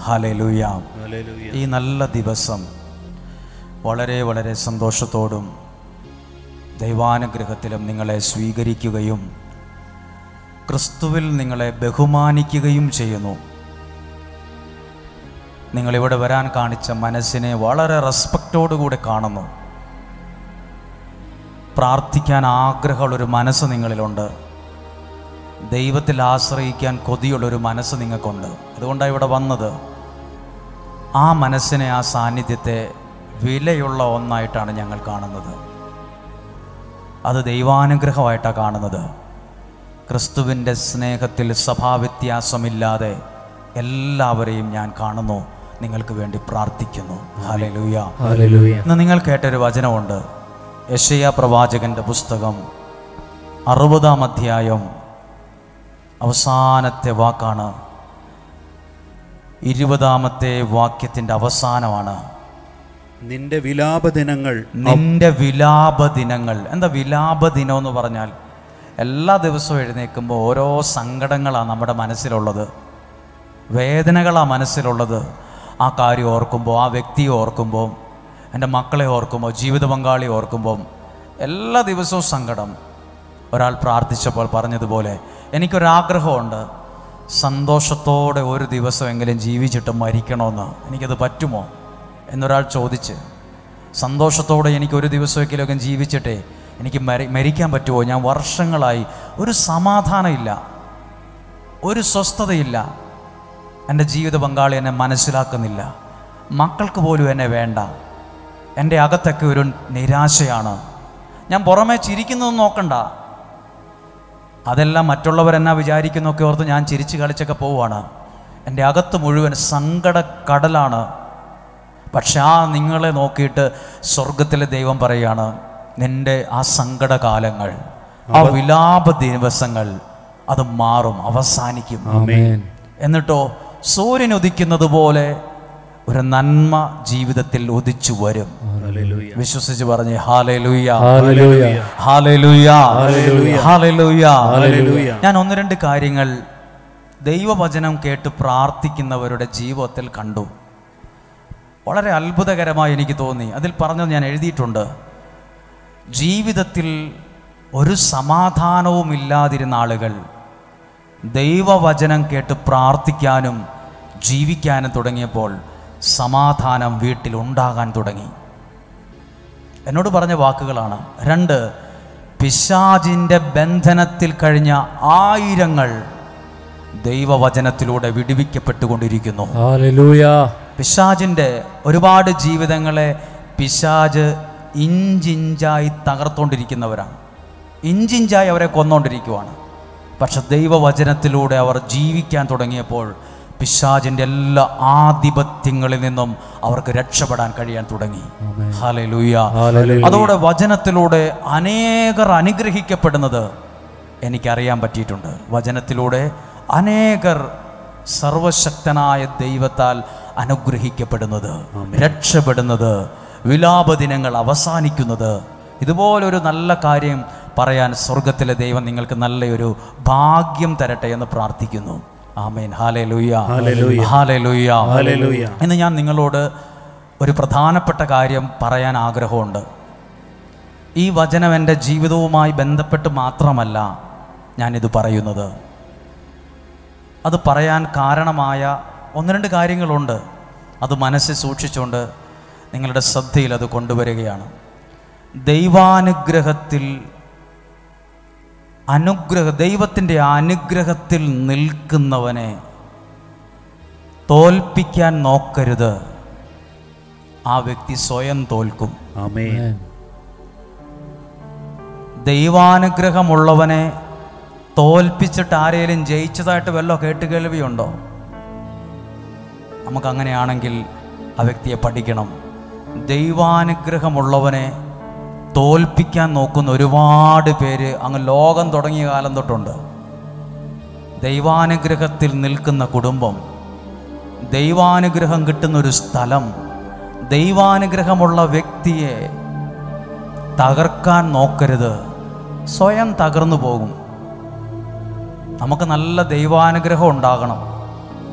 Hallelujah. ഈ നല്ല ദിവസം വളരെ വളരെ സന്തോഷത്തോടും ദൈവാനുഗ്രഹത്തിലും നിങ്ങളെ സ്വീകരിക്കുകയും ക്രിസ്തുവിൽ നിങ്ങളെ ബഹുമാനിക്കുകയും ചെയ്യുന്നു. നിങ്ങളിവിടെ വരാൻ കാണിച്ച മനസ്സിനെ വളരെ റെസ്പെക്റ്റോടുകൂടെ കാണുന്നു. പ്രാർത്ഥിക്കാൻ ആഗ്രഹമുള്ളൊരു മനസ്സ് നിങ്ങളിലുണ്ട്. ദൈവത്തിൽ ആശ്രയിക്കാൻ കൊതിയുള്ളൊരു മനസ്സ് നിങ്ങൾക്കുണ്ട്. അതുകൊണ്ടാണ് ഇവിടെ വന്നത്. ആ മനസ്സിനെ, ആ സാന്നിധ്യത്തെ വിലയുള്ള ഒന്നായിട്ടാണ് ഞങ്ങൾ കാണുന്നത്. അത് ദൈവാനുഗ്രഹമായിട്ടാണ് കാണുന്നത്. ക്രിസ്തുവിൻ്റെ സ്നേഹത്തിൽ സഭാവ്യത്യാസമില്ലാതെ എല്ലാവരെയും ഞാൻ കാണുന്നു. നിങ്ങൾക്ക് വേണ്ടി പ്രാർത്ഥിക്കുന്നു. ഹല്ലേലൂയ, ഹല്ലേലൂയ. ഇന്ന് നിങ്ങൾ കേട്ടൊരു വചനമുണ്ട്. യെശയ്യാ പ്രവാചകന്റെ പുസ്തകം 60-ാം അധ്യായം അവസാനത്തെ വാക്കാണ്. 20-ാമത്തെ വാക്യത്തിൻ്റെ അവസാനമാണ്. നിന്റെ വിലാപദിനങ്ങൾ. നിന്റെ വിലാപദിനങ്ങൾ. എന്താ വിലാപദിനം എന്ന് പറഞ്ഞാൽ? എല്ലാ ദിവസവും എഴുന്നേൽക്കുമ്പോൾ ഓരോ സങ്കടങ്ങളാണ് നമ്മുടെ മനസ്സിലുള്ളത്, വേദനകളാണ് മനസ്സിലുള്ളത്. ആ കാര്യം ഓർക്കുമ്പോൾ, ആ വ്യക്തിയെ ഓർക്കുമ്പോൾ, എൻ്റെ മക്കളെ ഓർക്കുമ്പോൾ, ജീവിത പങ്കാളി ഓർക്കുമ്പോൾ എല്ലാ ദിവസവും സങ്കടം. ഒരാൾ പ്രാർത്ഥിച്ചപ്പോൾ പറഞ്ഞതുപോലെ എനിക്കൊരാഗ്രഹമുണ്ട്, സന്തോഷത്തോടെ ഒരു ദിവസമെങ്കിലും ജീവിച്ചിട്ട് മരിക്കണമെന്ന്. എനിക്കത് പറ്റുമോ എന്നൊരാൾ ചോദിച്ച്, സന്തോഷത്തോടെ എനിക്കൊരു ദിവസമെങ്കിലും ജീവിച്ചിട്ടേ എനിക്ക് മരിക്കാൻ പറ്റുമോ? ഞാൻ വർഷങ്ങളായി ഒരു സമാധാനമില്ല, ഒരു സ്വസ്ഥതയില്ല. എൻ്റെ ജീവിത പങ്കാളി എന്നെ മനസ്സിലാക്കുന്നില്ല, മക്കൾക്ക് പോലും എന്നെ വേണ്ട. എൻ്റെ അകത്തൊക്കെ ഒരു നിരാശയാണ്. ഞാൻ പുറമേ ചിരിക്കുന്നതൊന്നും നോക്കണ്ട, അതെല്ലാം മറ്റുള്ളവരെന്നാ വിചാരിക്കുന്നൊക്കെ ഓർത്ത് ഞാൻ ചിരിച്ച് കളിച്ചൊക്കെ പോവുകയാണ്. എൻ്റെ അകത്ത് മുഴുവൻ സങ്കടക്കടലാണ്. പക്ഷെ ആ നിങ്ങളെ നോക്കിയിട്ട് സ്വർഗത്തിലെ ദൈവം പറയുകയാണ്, നിൻ്റെ ആ സങ്കടകാലങ്ങൾ, ആ വിലാപ ദിവസങ്ങൾ അത് മാറും, അവസാനിക്കും. എന്നിട്ടോ സൂര്യൻ ഉദിക്കുന്നത് പോലെ ഒരു നന്മ ജീവിതത്തിൽ ഉദിച്ചു വരും. വിശ്വസിച്ച് പറഞ്ഞേ ഹല്ലേലൂയ, ഹല്ലേലൂയ, ഹല്ലേലൂയ. ഞാൻ ഒന്ന് രണ്ട് കാര്യങ്ങൾ ദൈവവചനം കേട്ട് പ്രാർത്ഥിക്കുന്നവരുടെ ജീവിതത്തിൽ കണ്ടു. വളരെ അത്ഭുതകരമായി എനിക്ക് തോന്നി. അതിൽ പറഞ്ഞത് ഞാൻ എഴുതിയിട്ടുണ്ട്. ജീവിതത്തിൽ ഒരു സമാധാനവും ഇല്ലാതിരുന്ന ആളുകൾ ദൈവവചനം കേട്ട് പ്രാർത്ഥിക്കാനും ജീവിക്കാനും തുടങ്ങിയപ്പോൾ സമാധാനം വീട്ടിൽ ഉണ്ടാകാൻ തുടങ്ങി. എന്നോട് പറഞ്ഞ വാക്കുകളാണ്. 2, പിശാചിൻ്റെ ബന്ധനത്തിൽ കഴിഞ്ഞ ആയിരങ്ങൾ ദൈവവചനത്തിലൂടെ വിടുവിക്കപ്പെട്ടുകൊണ്ടിരിക്കുന്നു. പിശാചിൻ്റെ ഒരുപാട് ജീവിതങ്ങളെ പിശാച് ഇഞ്ചിഞ്ചായി തകർത്തുകൊണ്ടിരിക്കുന്നവരാണ്. ഇഞ്ചിഞ്ചായി അവരെ കൊന്നുകൊണ്ടിരിക്കുവാണ്. പക്ഷെ ദൈവവചനത്തിലൂടെ അവർ ജീവിക്കാൻ തുടങ്ങിയപ്പോൾ പിശാചിൻ്റെ എല്ലാ ആധിപത്യങ്ങളിൽ നിന്നും അവർക്ക് രക്ഷപ്പെടാൻ കഴിയാൻ തുടങ്ങി. ഹല്ലേലൂയ. അതോടെ വചനത്തിലൂടെ അനേകർ അനുഗ്രഹിക്കപ്പെടുന്നത് എനിക്കറിയാൻ പറ്റിയിട്ടുണ്ട്. വചനത്തിലൂടെ അനേകർ സർവശക്തനായ ദൈവത്താൽ അനുഗ്രഹിക്കപ്പെടുന്നത്, രക്ഷപ്പെടുന്നത്, വിലാപദിനങ്ങൾ അവസാനിക്കുന്നത്. ഇതുപോലൊരു നല്ല കാര്യം പറയാൻ സ്വർഗത്തിലെ ദൈവം നിങ്ങൾക്ക് നല്ലൊരു ഭാഗ്യം തരട്ടെ എന്ന് പ്രാർത്ഥിക്കുന്നു. ആമേൻ. ഹല്ലേലൂയ, ഹല്ലേലൂയ, ഹല്ലേലൂയ. ഇന്ന് ഞാൻ നിങ്ങളോട് ഒരു പ്രധാനപ്പെട്ട കാര്യം പറയാൻ ആഗ്രഹമുണ്ട്. ഈ വചനം എൻ്റെ ജീവിതവുമായി ബന്ധപ്പെട്ട് മാത്രമല്ല ഞാനിത് പറയുന്നത്. അത് പറയാൻ കാരണമായ 1-2 കാര്യങ്ങളുണ്ട്. അത് മനസ്സിൽ സൂക്ഷിച്ചുകൊണ്ട് നിങ്ങളുടെ ശ്രദ്ധയിൽ അത് കൊണ്ടുവരികയാണ്. ദൈവാനുഗ്രഹത്തിൽ ദൈവത്തിൻ്റെ അനുഗ്രഹത്തിൽ നിൽക്കുന്നവനെ തോൽപ്പിക്കാൻ നോക്കരുത്. ആ വ്യക്തി സ്വയം തോൽക്കും. ആമേൻ. ദൈവാനുഗ്രഹമുള്ളവനെ തോൽപ്പിച്ചിട്ട് ആരെയും ജയിച്ചതായിട്ട് വല്ലോ കേട്ടുകേൾവിയുണ്ടോ? നമുക്കങ്ങനെയാണെങ്കിൽ ആ വ്യക്തിയെ പഠിക്കണം. ദൈവാനുഗ്രഹമുള്ളവനെ തോൽപ്പിക്കാൻ നോക്കുന്ന ഒരുപാട് പേര് അങ്ങ് ലോകം തുടങ്ങിയ കാലം തൊട്ടുണ്ട്. ദൈവാനുഗ്രഹത്തിൽ നിൽക്കുന്ന കുടുംബം, ദൈവാനുഗ്രഹം കിട്ടുന്നൊരു സ്ഥലം, ദൈവാനുഗ്രഹമുള്ള വ്യക്തിയെ തകർക്കാൻ നോക്കരുത്. സ്വയം തകർന്നു പോകും. നമുക്ക് നല്ല ദൈവാനുഗ്രഹം ഉണ്ടാകണം.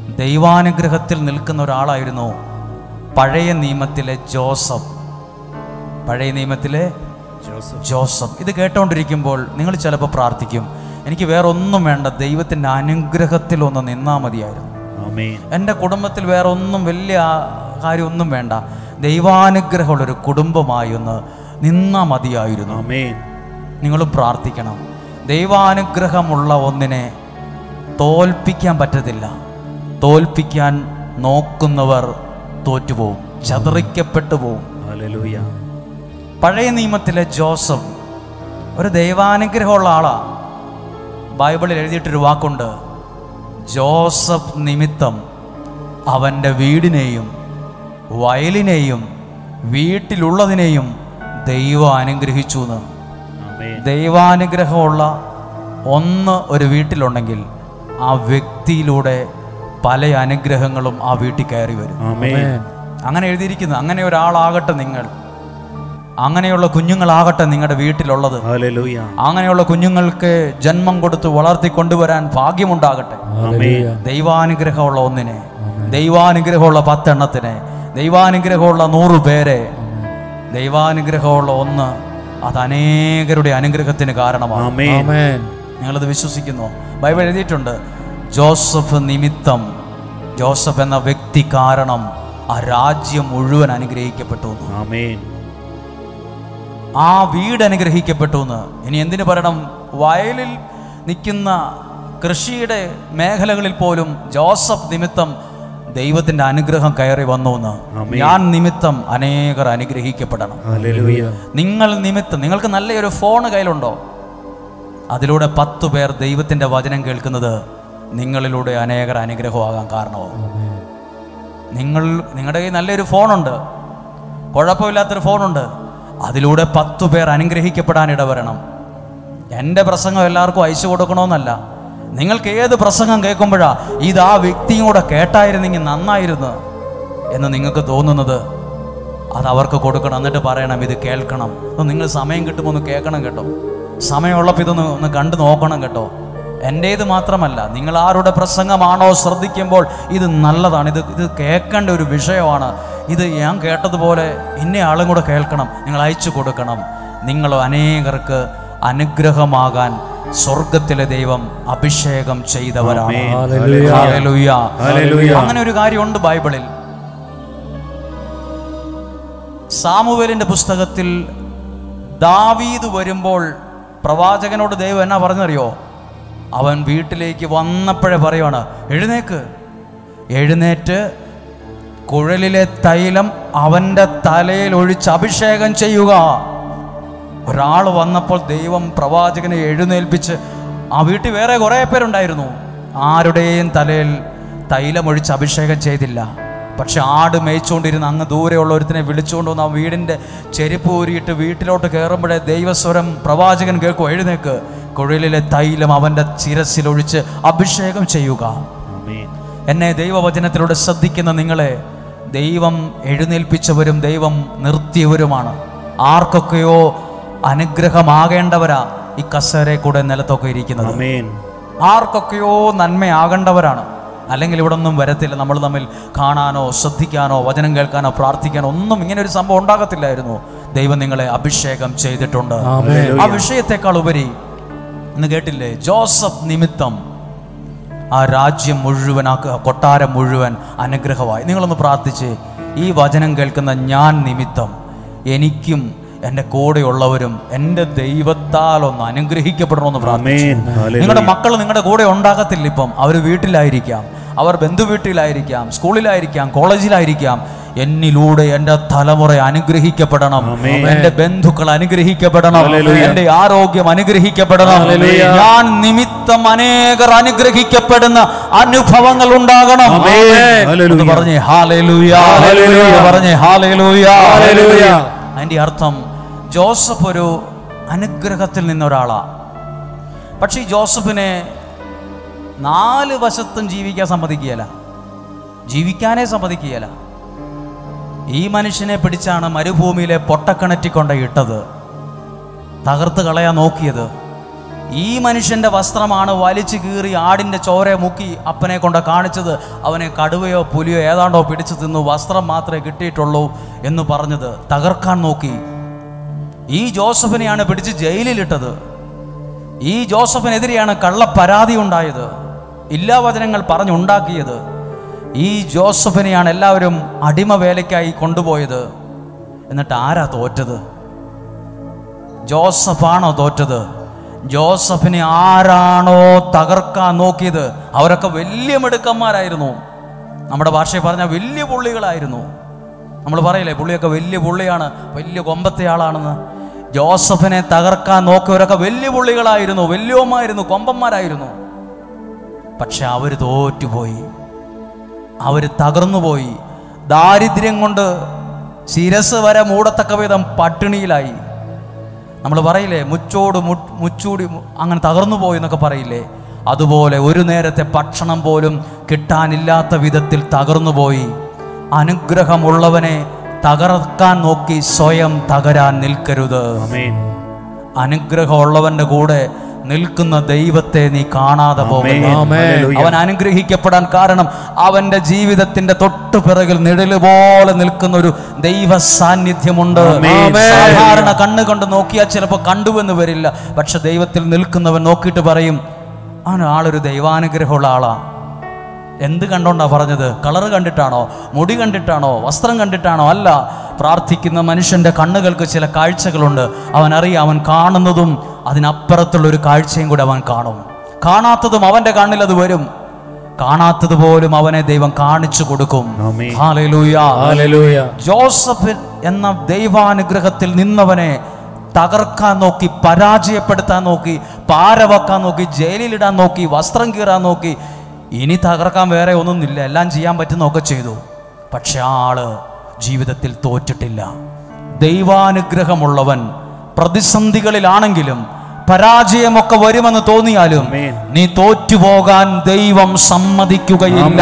ദൈവാനുഗ്രഹത്തിൽ നിൽക്കുന്ന ഒരാളായിരുന്നു പഴയ നിയമത്തിലെ ജോസഫ്. പഴയ നിയമത്തിലെ ജോസഫ്. ഇത് കേട്ടോണ്ടിരിക്കുമ്പോൾ നിങ്ങൾ ചിലപ്പോൾ പ്രാർത്ഥിക്കും, എനിക്ക് വേറെ ഒന്നും വേണ്ട, ദൈവത്തിൻ്റെ അനുഗ്രഹത്തിൽ ഒന്ന് നിന്നാൽ മതിയായിരുന്നു. എൻ്റെ കുടുംബത്തിൽ വേറെ ഒന്നും വലിയ കാര്യമൊന്നും വേണ്ട, ദൈവാനുഗ്രഹമുള്ളൊരു കുടുംബമായി ഒന്ന് നിന്നാൽ മതിയായിരുന്നു. നിങ്ങളും പ്രാർത്ഥിക്കണം. ദൈവാനുഗ്രഹമുള്ള ഒന്നിനെ തോൽപ്പിക്കാൻ പറ്റത്തില്ല. തോൽപ്പിക്കാൻ നോക്കുന്നവർ തോറ്റുപോകും, ചതറിക്കപ്പെട്ടു പോകും. പഴയ നിയമത്തിലെ ജോസഫ് ഒരു ദൈവാനുഗ്രഹമുള്ള ആളാണ്. ബൈബിളിൽ എഴുതിയിട്ടൊരു വാക്കുണ്ട്, ജോസഫ് നിമിത്തം അവൻ്റെ വീടിനെയും വയലിനെയും വീട്ടിലുള്ളതിനെയും ദൈവം അനുഗ്രഹിച്ചു എന്ന്. ദൈവാനുഗ്രഹമുള്ള ഒന്ന് ഒരു വീട്ടിലുണ്ടെങ്കിൽ ആ വ്യക്തിയിലൂടെ പല അനുഗ്രഹങ്ങളും ആ വീട്ടിൽ കയറി വരും. അങ്ങനെ എഴുതിയിരിക്കുന്നു. അങ്ങനെ ഒരാളാകട്ടെ നിങ്ങൾ, അങ്ങനെയുള്ള കുഞ്ഞുങ്ങളാകട്ടെ നിങ്ങളുടെ വീട്ടിലുള്ളത്. അങ്ങനെയുള്ള കുഞ്ഞുങ്ങൾക്ക് ജന്മം കൊടുത്ത് വളർത്തിക്കൊണ്ടുവരാൻ ഭാഗ്യമുണ്ടാകട്ടെ. ദൈവാനുഗ്രഹമുള്ള ഒന്നിനെ, ദൈവാനുഗ്രഹമുള്ള 10 എണ്ണത്തിനെ, ദൈവാനുഗ്രഹമുള്ള 100 പേരെ, ദൈവാനുഗ്രഹമുള്ള ഒന്ന് അത് അനേകരുടെ അനുഗ്രഹത്തിന് കാരണമാണ്. നിങ്ങളത് വിശ്വസിക്കുന്നു? ബൈബിൾ എഴുതിയിട്ടുണ്ട്, ജോസഫ് നിമിത്തം, ജോസഫ് എന്ന വ്യക്തി കാരണം ആ രാജ്യം മുഴുവൻ അനുഗ്രഹിക്കപ്പെട്ടു. ആ വീട് അനുഗ്രഹിക്കപ്പെട്ടു എന്ന്. ഇനി എന്തിനു പറയണം? വയലിൽ നിൽക്കുന്ന കൃഷിയുടെ മേഖലകളിൽ പോലും ജോസഫ് നിമിത്തം ദൈവത്തിന്റെ അനുഗ്രഹം കയറി വന്നു എന്ന്. ഞാൻ നിമിത്തം അനേകർ അനുഗ്രഹിക്കപ്പെടണം. നിങ്ങൾ നിമിത്തം, നിങ്ങൾക്ക് നല്ലൊരു ഫോൺ കയ്യിലുണ്ടോ? അതിലൂടെ 10 പേർ ദൈവത്തിന്റെ വചനം കേൾക്കുന്നത് നിങ്ങളിലൂടെ അനേകർ അനുഗ്രഹമാകാൻ കാരണമാവും. നിങ്ങളുടെ കയ്യിൽ നല്ലൊരു ഫോണുണ്ട്, കുഴപ്പമില്ലാത്തൊരു ഫോണുണ്ട്, അതിലൂടെ 10 പേർ അനുഗ്രഹിക്കപ്പെടാൻ ഇടവരണം. എൻ്റെ പ്രസംഗം എല്ലാവർക്കും അയച്ചു കൊടുക്കണമെന്നല്ല. നിങ്ങൾക്ക് ഏത് പ്രസംഗം കേൾക്കുമ്പോഴാ ഇത് ആ വ്യക്തിയും കൂടെ കേട്ടായിരുന്നെങ്കിൽ നന്നായിരുന്നു എന്ന് നിങ്ങൾക്ക് തോന്നുന്നത്, അത് അവർക്ക് കൊടുക്കണം. എന്നിട്ട് പറയണം, ഇത് കേൾക്കണം. നിങ്ങൾ സമയം കിട്ടുമ്പോൾ ഒന്ന് കേൾക്കണം കേട്ടോ. സമയമുള്ളപ്പോൾ ഒന്ന് കണ്ടു നോക്കണം കേട്ടോ. എൻ്റേത് മാത്രമല്ല, നിങ്ങൾ ആരുടെ പ്രസംഗമാണോ ശ്രദ്ധിക്കുമ്പോൾ ഇത് നല്ലതാണ്, ഇത് കേൾക്കേണ്ട ഒരു വിഷയമാണ്, ഇത് ഞാൻ കേട്ടതുപോലെ ഇന്നയാളും കൂടെ കേൾക്കണം, നിങ്ങൾ അയച്ചു കൊടുക്കണം. നിങ്ങൾ അനേകർക്ക് അനുഗ്രഹമാകാൻ സ്വർഗത്തിലെ ദൈവം അഭിഷേകം ചെയ്തവരാണ്. അങ്ങനെ ഒരു കാര്യമുണ്ട് ബൈബിളിൽ. സാമുവേലിന്റെ പുസ്തകത്തിൽ ദാവീദ് വരുമ്പോൾ പ്രവാചകനോട് ദൈവം എന്നാ പറഞ്ഞറിയോ? അവൻ വീട്ടിലേക്ക് വന്നപ്പോഴേ പറയുവാണ്, എഴുന്നേറ്റ് കുഴലിലെ തൈലം അവൻ്റെ തലയിൽ ഒഴിച്ച് അഭിഷേകം ചെയ്യുക. ഒരാൾ വന്നപ്പോൾ ദൈവം പ്രവാചകനെ എഴുന്നേൽപ്പിച്ച്, ആ വീട്ടിൽ വേറെ കുറേ പേരുണ്ടായിരുന്നു, ആരുടെയും തലയിൽ തൈലമൊഴിച്ച് അഭിഷേകം ചെയ്തില്ല. പക്ഷെ ആട് മേയിച്ചുകൊണ്ടിരുന്ന അങ്ങ് ദൂരെയുള്ള ഒരുത്തിനെ വിളിച്ചുകൊണ്ട് വന്ന് ആ വീടിൻ്റെ ചെരുപ്പ് ഊരിയിട്ട് വീട്ടിലോട്ട് കയറുമ്പോഴേ ദൈവസ്വരം പ്രവാചകൻ കേൾക്കും, എഴുന്നേക്ക്, കുഴലിലെ തൈലം അവൻ്റെ ശിരസിലൊഴിച്ച് അഭിഷേകം ചെയ്യുക. എന്നെ ദൈവവചനത്തിലൂടെ ശ്രദ്ധിക്കുന്ന നിങ്ങളെ ദൈവം എഴുന്നേൽപ്പിച്ചവരും ദൈവം നിർത്തിയവരുമാണ്. ആർക്കൊക്കെയോ അനുഗ്രഹമാകേണ്ടവരാ ഈ കസേരയെ കൂടെ നിലത്തൊക്കെ ഇരിക്കുന്നത്. ആർക്കൊക്കെയോ നന്മയാകേണ്ടവരാണ്. അല്ലെങ്കിൽ ഇവിടെ ഒന്നും വരത്തില്ല. നമ്മൾ തമ്മിൽ കാണാനോ ശ്രദ്ധിക്കാനോ വചനം കേൾക്കാനോ പ്രാർത്ഥിക്കാനോ ഒന്നും ഇങ്ങനെ ഒരു സംഭവം ഉണ്ടാകത്തില്ലായിരുന്നു. ദൈവം നിങ്ങളെ അഭിഷേകം ചെയ്തിട്ടുണ്ട്. ആ വിഷയത്തെക്കാൾ ഉപരി ഇന്ന് കേട്ടില്ലേ, ജോസഫ് നിമിത്തം ആ രാജ്യം മുഴുവൻ, ആ കൊട്ടാരം മുഴുവൻ അനുഗ്രഹമായി. നിങ്ങളൊന്ന് പ്രാർത്ഥിച്ച്, ഈ വചനം കേൾക്കുന്ന ഞാൻ നിമിത്തം എനിക്കും എൻ്റെ കൂടെയുള്ളവരും എൻ്റെ ദൈവത്താൽ ഒന്ന് അനുഗ്രഹിക്കപ്പെടണമെന്ന് പ്രാർത്ഥിച്ചു. നിങ്ങളുടെ മക്കൾ നിങ്ങളുടെ കൂടെ ഉണ്ടാകത്തില്ല. ഇപ്പം അവർ വീട്ടിലായിരിക്കാം, അവർ ബന്ധുവീട്ടിലായിരിക്കാം, സ്കൂളിലായിരിക്കാം, കോളേജിലായിരിക്കാം. എന്നിലൂടെ എൻ്റെ തലമുറ അനുഗ്രഹിക്കപ്പെടണം, എൻ്റെ ബന്ധുക്കൾ അനുഗ്രഹിക്കപ്പെടണം, എൻ്റെ ആരോഗ്യം അനുഗ്രഹിക്കപ്പെടണം. ഞാൻ നിമിത്തം അനേകർ അനുഗ്രഹിക്കപ്പെടുന്ന അനുഭവങ്ങൾ ഉണ്ടാകണം. പറഞ്ഞേ ഹല്ലേലൂയ, പറഞ്ഞേ ഹല്ലേലൂയ. അതിൻ്റെ അർത്ഥം ജോസഫ് ഒരു അനുഗ്രഹത്തിൽ നിന്നൊരാളാണ്. പക്ഷേ ഈ ജോസഫിനെ 4 വശത്തും ജീവിക്കാൻ സമ്മതിക്കുകയില്ല, ജീവിക്കാനേ സമ്മതിക്കുകയില്ല. ഈ മനുഷ്യനെ പിടിച്ചാണ് മരുഭൂമിയിലെ പൊട്ടക്കിണറ്റിൽ കൊണ്ട് ഇട്ടത്, തകർത്ത് കളയാൻ നോക്കിയത്. ഈ മനുഷ്യൻ്റെ വസ്ത്രമാണ് വലിച്ചു കീറി ആടിൻ്റെ ചോര മുക്കി അപ്പനെ കൊണ്ട് കാണിച്ചത്. അവനെ കടുവയോ പുലിയോ ഏതാണ്ടോ പിടിച്ചു തിന്നു, വസ്ത്രം മാത്രമേ കിട്ടിയിട്ടുള്ളൂ എന്ന് പറഞ്ഞത്. തകർക്കാൻ നോക്കി. ഈ ജോസഫിനെയാണ് പിടിച്ച് ജയിലിലിട്ടത്. ഈ ജോസഫിനെതിരെയാണ് കള്ളപ്പരാതി ഉണ്ടായത്, ഇല്ലാവചനങ്ങൾ പറഞ്ഞുണ്ടാക്കിയത്. ഈ ജോസഫിനെയാണ് എല്ലാവരും അടിമ വേലയ്ക്കായി കൊണ്ടുപോയത്. എന്നിട്ട് ആരാ തോറ്റത്? ജോസഫാണോ തോറ്റത്? ജോസഫിനെ ആരാണോ തകർക്കാൻ നോക്കിയത് അവരൊക്കെ വലിയ മിടുക്കന്മാരായിരുന്നു. നമ്മുടെ ഭാഷയിൽ പറഞ്ഞാൽ വലിയ പുള്ളികളായിരുന്നു. നമ്മൾ പറയില്ലേ, പുള്ളിയൊക്കെ വലിയ പുള്ളിയാണ്, വലിയ കൊമ്പത്തെ ആളാണെന്ന്. ജോസഫിനെ തകർക്കാൻ നോക്കിയവരൊക്കെ വലിയ പുള്ളികളായിരുന്നു, വലിയവന്മാരായിരുന്നു, കൊമ്പന്മാരായിരുന്നു. പക്ഷെ അവർ തോറ്റുപോയി, അവർ തകർന്നുപോയി. ദാരിദ്ര്യം കൊണ്ട് ശിരസ് വരെ മൂടത്തക്ക വിധം പട്ടിണിയിലായി. നമ്മൾ പറയില്ലേ, മുച്ചൂടി അങ്ങനെ തകർന്നു പോയി എന്നൊക്കെ പറയില്ലേ, അതുപോലെ ഒരു നേരത്തെ ഭക്ഷണം പോലും കിട്ടാനില്ലാത്ത വിധത്തിൽ തകർന്നുപോയി. അനുഗ്രഹമുള്ളവനെ തകർക്കാൻ നോക്കി സ്വയം തകരാൻ നിൽക്കരുത്. അനുഗ്രഹമുള്ളവന്റെ കൂടെ നിൽക്കുന്ന ദൈവത്തെ നീ കാണാതെ പോകുന്നു. അവൻ അനുഗ്രഹിക്കപ്പെടാൻ കാരണം അവന്റെ ജീവിതത്തിന്റെ തൊട്ടു പിറകിൽ നിഴല് പോലെ നിൽക്കുന്ന ഒരു ദൈവ സാന്നിധ്യമുണ്ട്. സാധാരണ കണ്ണുകൊണ്ട് നോക്കിയാൽ ചിലപ്പോൾ കണ്ടുവെന്ന് വരില്ല. പക്ഷെ ദൈവത്തിൽ നിൽക്കുന്നവൻ നോക്കിയിട്ട് പറയും, ആളൊരു ദൈവാനുഗ്രഹമുള്ള ആളാ. എന്ത് കണ്ടോണ്ടാ പറഞ്ഞത്? കളറ് കണ്ടിട്ടാണോ? മുടി കണ്ടിട്ടാണോ? വസ്ത്രം കണ്ടിട്ടാണോ? അല്ല. പ്രാർത്ഥിക്കുന്ന മനുഷ്യന്റെ കണ്ണുകൾക്ക് ചില കാഴ്ചകളുണ്ട്. അവൻ അറിയാം, അവൻ കാണുന്നതും അതിനപ്പുറത്തുള്ളൊരു കാഴ്ചയും കൂടെ അവൻ കാണും. കാണാത്തതും അവന്റെ കണ്ണിൽ അത് വരും. കാണാത്തത് പോലും അവനെ ദൈവം കാണിച്ചു കൊടുക്കും. ജോസഫ് എന്ന ദൈവാനുഗ്രഹത്തിൽ നിന്നവനെ തകർക്കാൻ നോക്കി, പരാജയപ്പെടുത്താൻ നോക്കി, പാരവെക്കാൻ നോക്കി, ജയിലിലിടാൻ നോക്കി, വസ്ത്രം കീറാൻ നോക്കി. ഇനി തകർക്കാൻ വേറെ ഒന്നുമില്ല, എല്ലാം ചെയ്യാൻ പറ്റുന്നൊക്കെ ചെയ്തു. പക്ഷെ ആള് ജീവിതത്തിൽ തോറ്റിട്ടില്ല. ദൈവാനുഗ്രഹമുള്ളവൻ പ്രതിസന്ധികളിലാണെങ്കിലും പരാജയമൊക്കെ വരുമെന്ന് തോന്നിയാലും നീ തോറ്റുപോകാൻ ദൈവം സമ്മതിക്കുകയില്ല.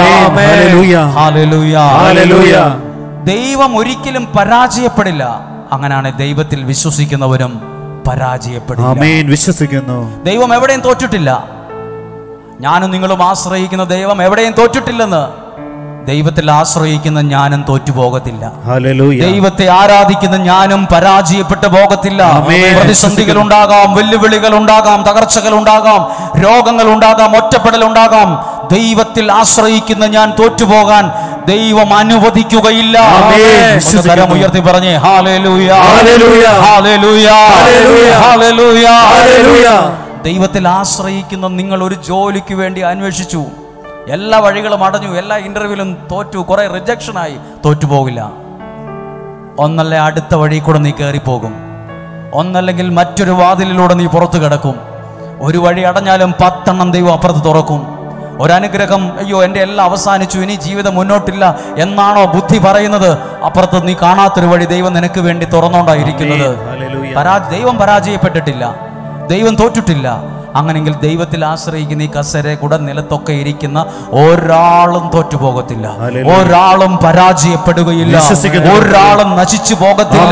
ദൈവം ഒരിക്കലും പരാജയപ്പെടില്ല. അങ്ങനെയാണ് ദൈവത്തിൽ വിശ്വസിക്കുന്നവരും പരാജയപ്പെടില്ല. ദൈവം എവിടെയും തോറ്റിട്ടില്ല. ഞാനും നിങ്ങളും ആശ്രയിക്കുന്ന ദൈവം എവിടെയും തോറ്റിട്ടില്ലെന്ന്. ദൈവത്തിൽ ആശ്രയിക്കുന്ന ഞാനും തോറ്റുപോകത്തില്ല. ദൈവത്തെ ആരാധിക്കുന്ന ഞാനും പരാജയപ്പെട്ടു പോകത്തില്ല. പ്രതിസന്ധികൾ ഉണ്ടാകാം, വെല്ലുവിളികൾ ഉണ്ടാകാം, തകർച്ചകൾ ഉണ്ടാകാം, രോഗങ്ങൾ ഉണ്ടാകാം, ഒറ്റപ്പെടൽ ഉണ്ടാകാം. ദൈവത്തിൽ ആശ്രയിക്കുന്ന ഞാൻ തോറ്റുപോകാൻ ദൈവം അനുവദിക്കുകയില്ല. കരം ഉയർത്തി പറഞ്ഞേ ഹല്ലേലൂയ, ഹല്ലേലൂയ, ഹല്ലേലൂയ. ദൈവത്തിൽ ആശ്രയിക്കുന്ന നിങ്ങൾ ഒരു ജോലിക്ക് വേണ്ടി അന്വേഷിച്ചു, എല്ലാ വഴികളും അടഞ്ഞു, എല്ലാ ഇന്റർവ്യൂവിലും തോറ്റു, കുറെ റിജക്ഷനായി, തോറ്റുപോകില്ല. ഒന്നല്ല അടുത്ത വഴി കൂടെ നീ കയറിപ്പോകും, ഒന്നല്ലെങ്കിൽ മറ്റൊരു വാതിലിലൂടെ നീ പുറത്തു കിടക്കും. ഒരു വഴി അടഞ്ഞാലും 10 ദൈവം അപ്പുറത്ത് തുറക്കും. ഒരനുഗ്രഹം, അയ്യോ എൻ്റെ എല്ലാം അവസാനിച്ചു, ഇനി ജീവിതം മുന്നോട്ടില്ല എന്നാണോ ബുദ്ധി പറയുന്നത്? അപ്പുറത്ത് നീ കാണാത്തൊരു വഴി ദൈവം നിനക്ക് വേണ്ടി തുറന്നുകൊണ്ടായിരിക്കുന്നത്. ദൈവം പരാജയപ്പെട്ടിട്ടില്ല, ദൈവം തോറ്റിട്ടില്ല. അങ്ങനെങ്കിൽ ദൈവത്തിൽ ആശ്രയിക്കുന്ന ഈ കസര കൂടെ നിലത്തൊക്കെ ഇരിക്കുന്ന ഒരാളും തോറ്റുപോകത്തില്ല, ഒരാളും പരാജയപ്പെടുകയില്ല, ഒരാളും നശിച്ചു പോകത്തില്ല.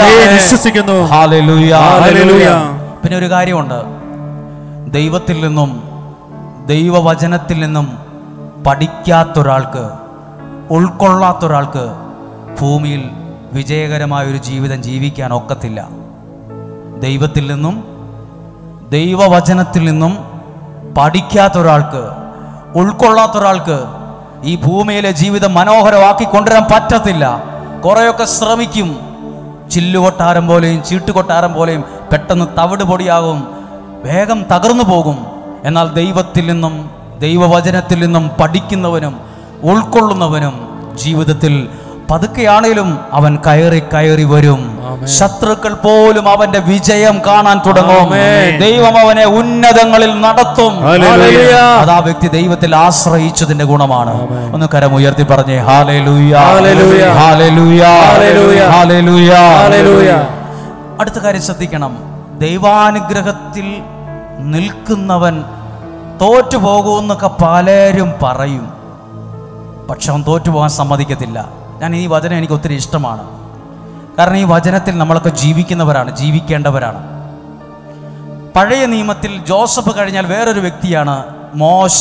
പിന്നെ ഒരു കാര്യമുണ്ട്, ദൈവത്തിൽ നിന്നും ദൈവവചനത്തിൽ നിന്നും പഠിക്കാത്തൊരാൾക്ക്, ഉൾക്കൊള്ളാത്തൊരാൾക്ക് ഭൂമിയിൽ വിജയകരമായൊരു ജീവിതം ജീവിക്കാൻ ഒക്കത്തില്ല. ദൈവത്തിൽ നിന്നും ദൈവവചനത്തിൽ നിന്നും പഠിക്കാത്തൊരാൾക്ക്, ഉൾക്കൊള്ളാത്തൊരാൾക്ക് ഈ ഭൂമിയിലെ ജീവിതം മനോഹരമാക്കി കൊണ്ടുവരാൻ പറ്റത്തില്ല. കുറേയൊക്കെ ശ്രമിക്കും, ചില്ലുകൊട്ടാരം പോലെയും ചീട്ടുകൊട്ടാരം പോലെയും പെട്ടെന്ന് തവിട് പൊടിയാകും, വേഗം തകർന്നു പോകും. എന്നാൽ ദൈവത്തിൽ നിന്നും ദൈവവചനത്തിൽ നിന്നും പഠിക്കുന്നവനും ഉൾക്കൊള്ളുന്നവനും ജീവിതത്തിൽ പതുക്കെയാണേലും അവൻ കയറി കയറി വരും. ശത്രുക്കൾ പോലും അവന്റെ വിജയം കാണാൻ തുടങ്ങും. ദൈവം അവനെ ഉന്നതങ്ങളിൽ നടത്തും. അതാ വ്യക്തി ദൈവത്തിൽ ആശ്രയിച്ചതിന്റെ ഗുണമാണ്. ഒന്ന് കരമുയർത്തി പറഞ്ഞേ ഹല്ലേലൂയ, ഹല്ലേലൂയ, ഹല്ലേലൂയ, ഹല്ലേലൂയ. അടുത്ത കാര്യം ശ്രദ്ധിക്കണം, ദൈവാനുഗ്രഹത്തിൽ നിൽക്കുന്നവൻ തോറ്റുപോകുമെന്നൊക്കെ പലരും പറയും, പക്ഷെ അവൻ തോറ്റുപോകാൻ സമ്മതിക്കത്തില്ല. ഞാൻ ഈ വചനം എനിക്ക് ഒത്തിരി ഇഷ്ടമാണ്. കാരണം ഈ വചനത്തിൽ നമ്മളൊക്കെ ജീവിക്കുന്നവരാണ്, ജീവിക്കേണ്ടവരാണ്. പഴയ നിയമത്തിൽ ജോസഫ് കഴിഞ്ഞാൽ വേറൊരു വ്യക്തിയാണ് മോശ.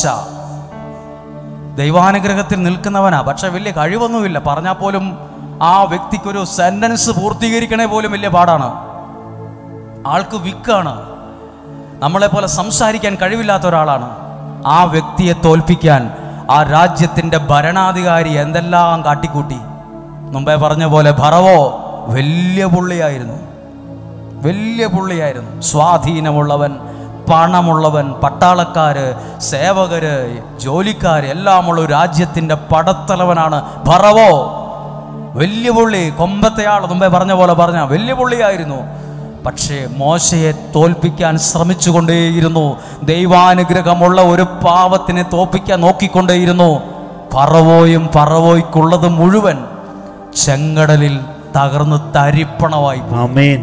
ദൈവാനുഗ്രഹത്തിൽ നിൽക്കുന്നവനാ, പക്ഷെ വലിയ കഴിവൊന്നുമില്ല. പറഞ്ഞാൽ പോലും ആ വ്യക്തിക്കൊരു സെന്റൻസ് പൂർത്തീകരിക്കണേ പോലും വലിയ പാടാണ്. ആൾക്ക് വിക്കാണ്, നമ്മളെപ്പോലെ സംസാരിക്കാൻ കഴിവില്ലാത്ത ഒരാളാണ്. ആ വ്യക്തിയെ തോൽപ്പിക്കാൻ ആ രാജ്യത്തിൻ്റെ ഭരണാധികാരി എന്തെല്ലാം കാട്ടിക്കൂട്ടി. മുമ്പേ പറഞ്ഞ പോലെ ഫറവോ വലിയ പുള്ളിയായിരുന്നു, വലിയ പുള്ളിയായിരുന്നു. സ്വാധീനമുള്ളവൻ, പണമുള്ളവൻ, പട്ടാളക്കാര്, സേവകര്, ജോലിക്കാര് എല്ലാമുള്ള ഒരു രാജ്യത്തിൻ്റെ പടത്തലവനാണ് ഫറവോ. വലിയ പുള്ളി, കൊമ്പത്തെയാൾ, മുമ്പേ പറഞ്ഞ പോലെ പറഞ്ഞ വലിയ പുള്ളിയായിരുന്നു. പക്ഷേ മോശയെ തോൽപ്പിക്കാൻ ശ്രമിച്ചുകൊണ്ടേയിരുന്നു. ദൈവാനുഗ്രഹമുള്ള ഒരു പാവത്തിനെ തോൽപ്പിക്കാൻ നോക്കിക്കൊണ്ടേയിരുന്നു. ഫറവോയും ഫറവോയ്ക്കുള്ളത് മുഴുവൻ ചെങ്കടലിൽ തകർന്ന് തരിപ്പണമായി. ആമേൻ.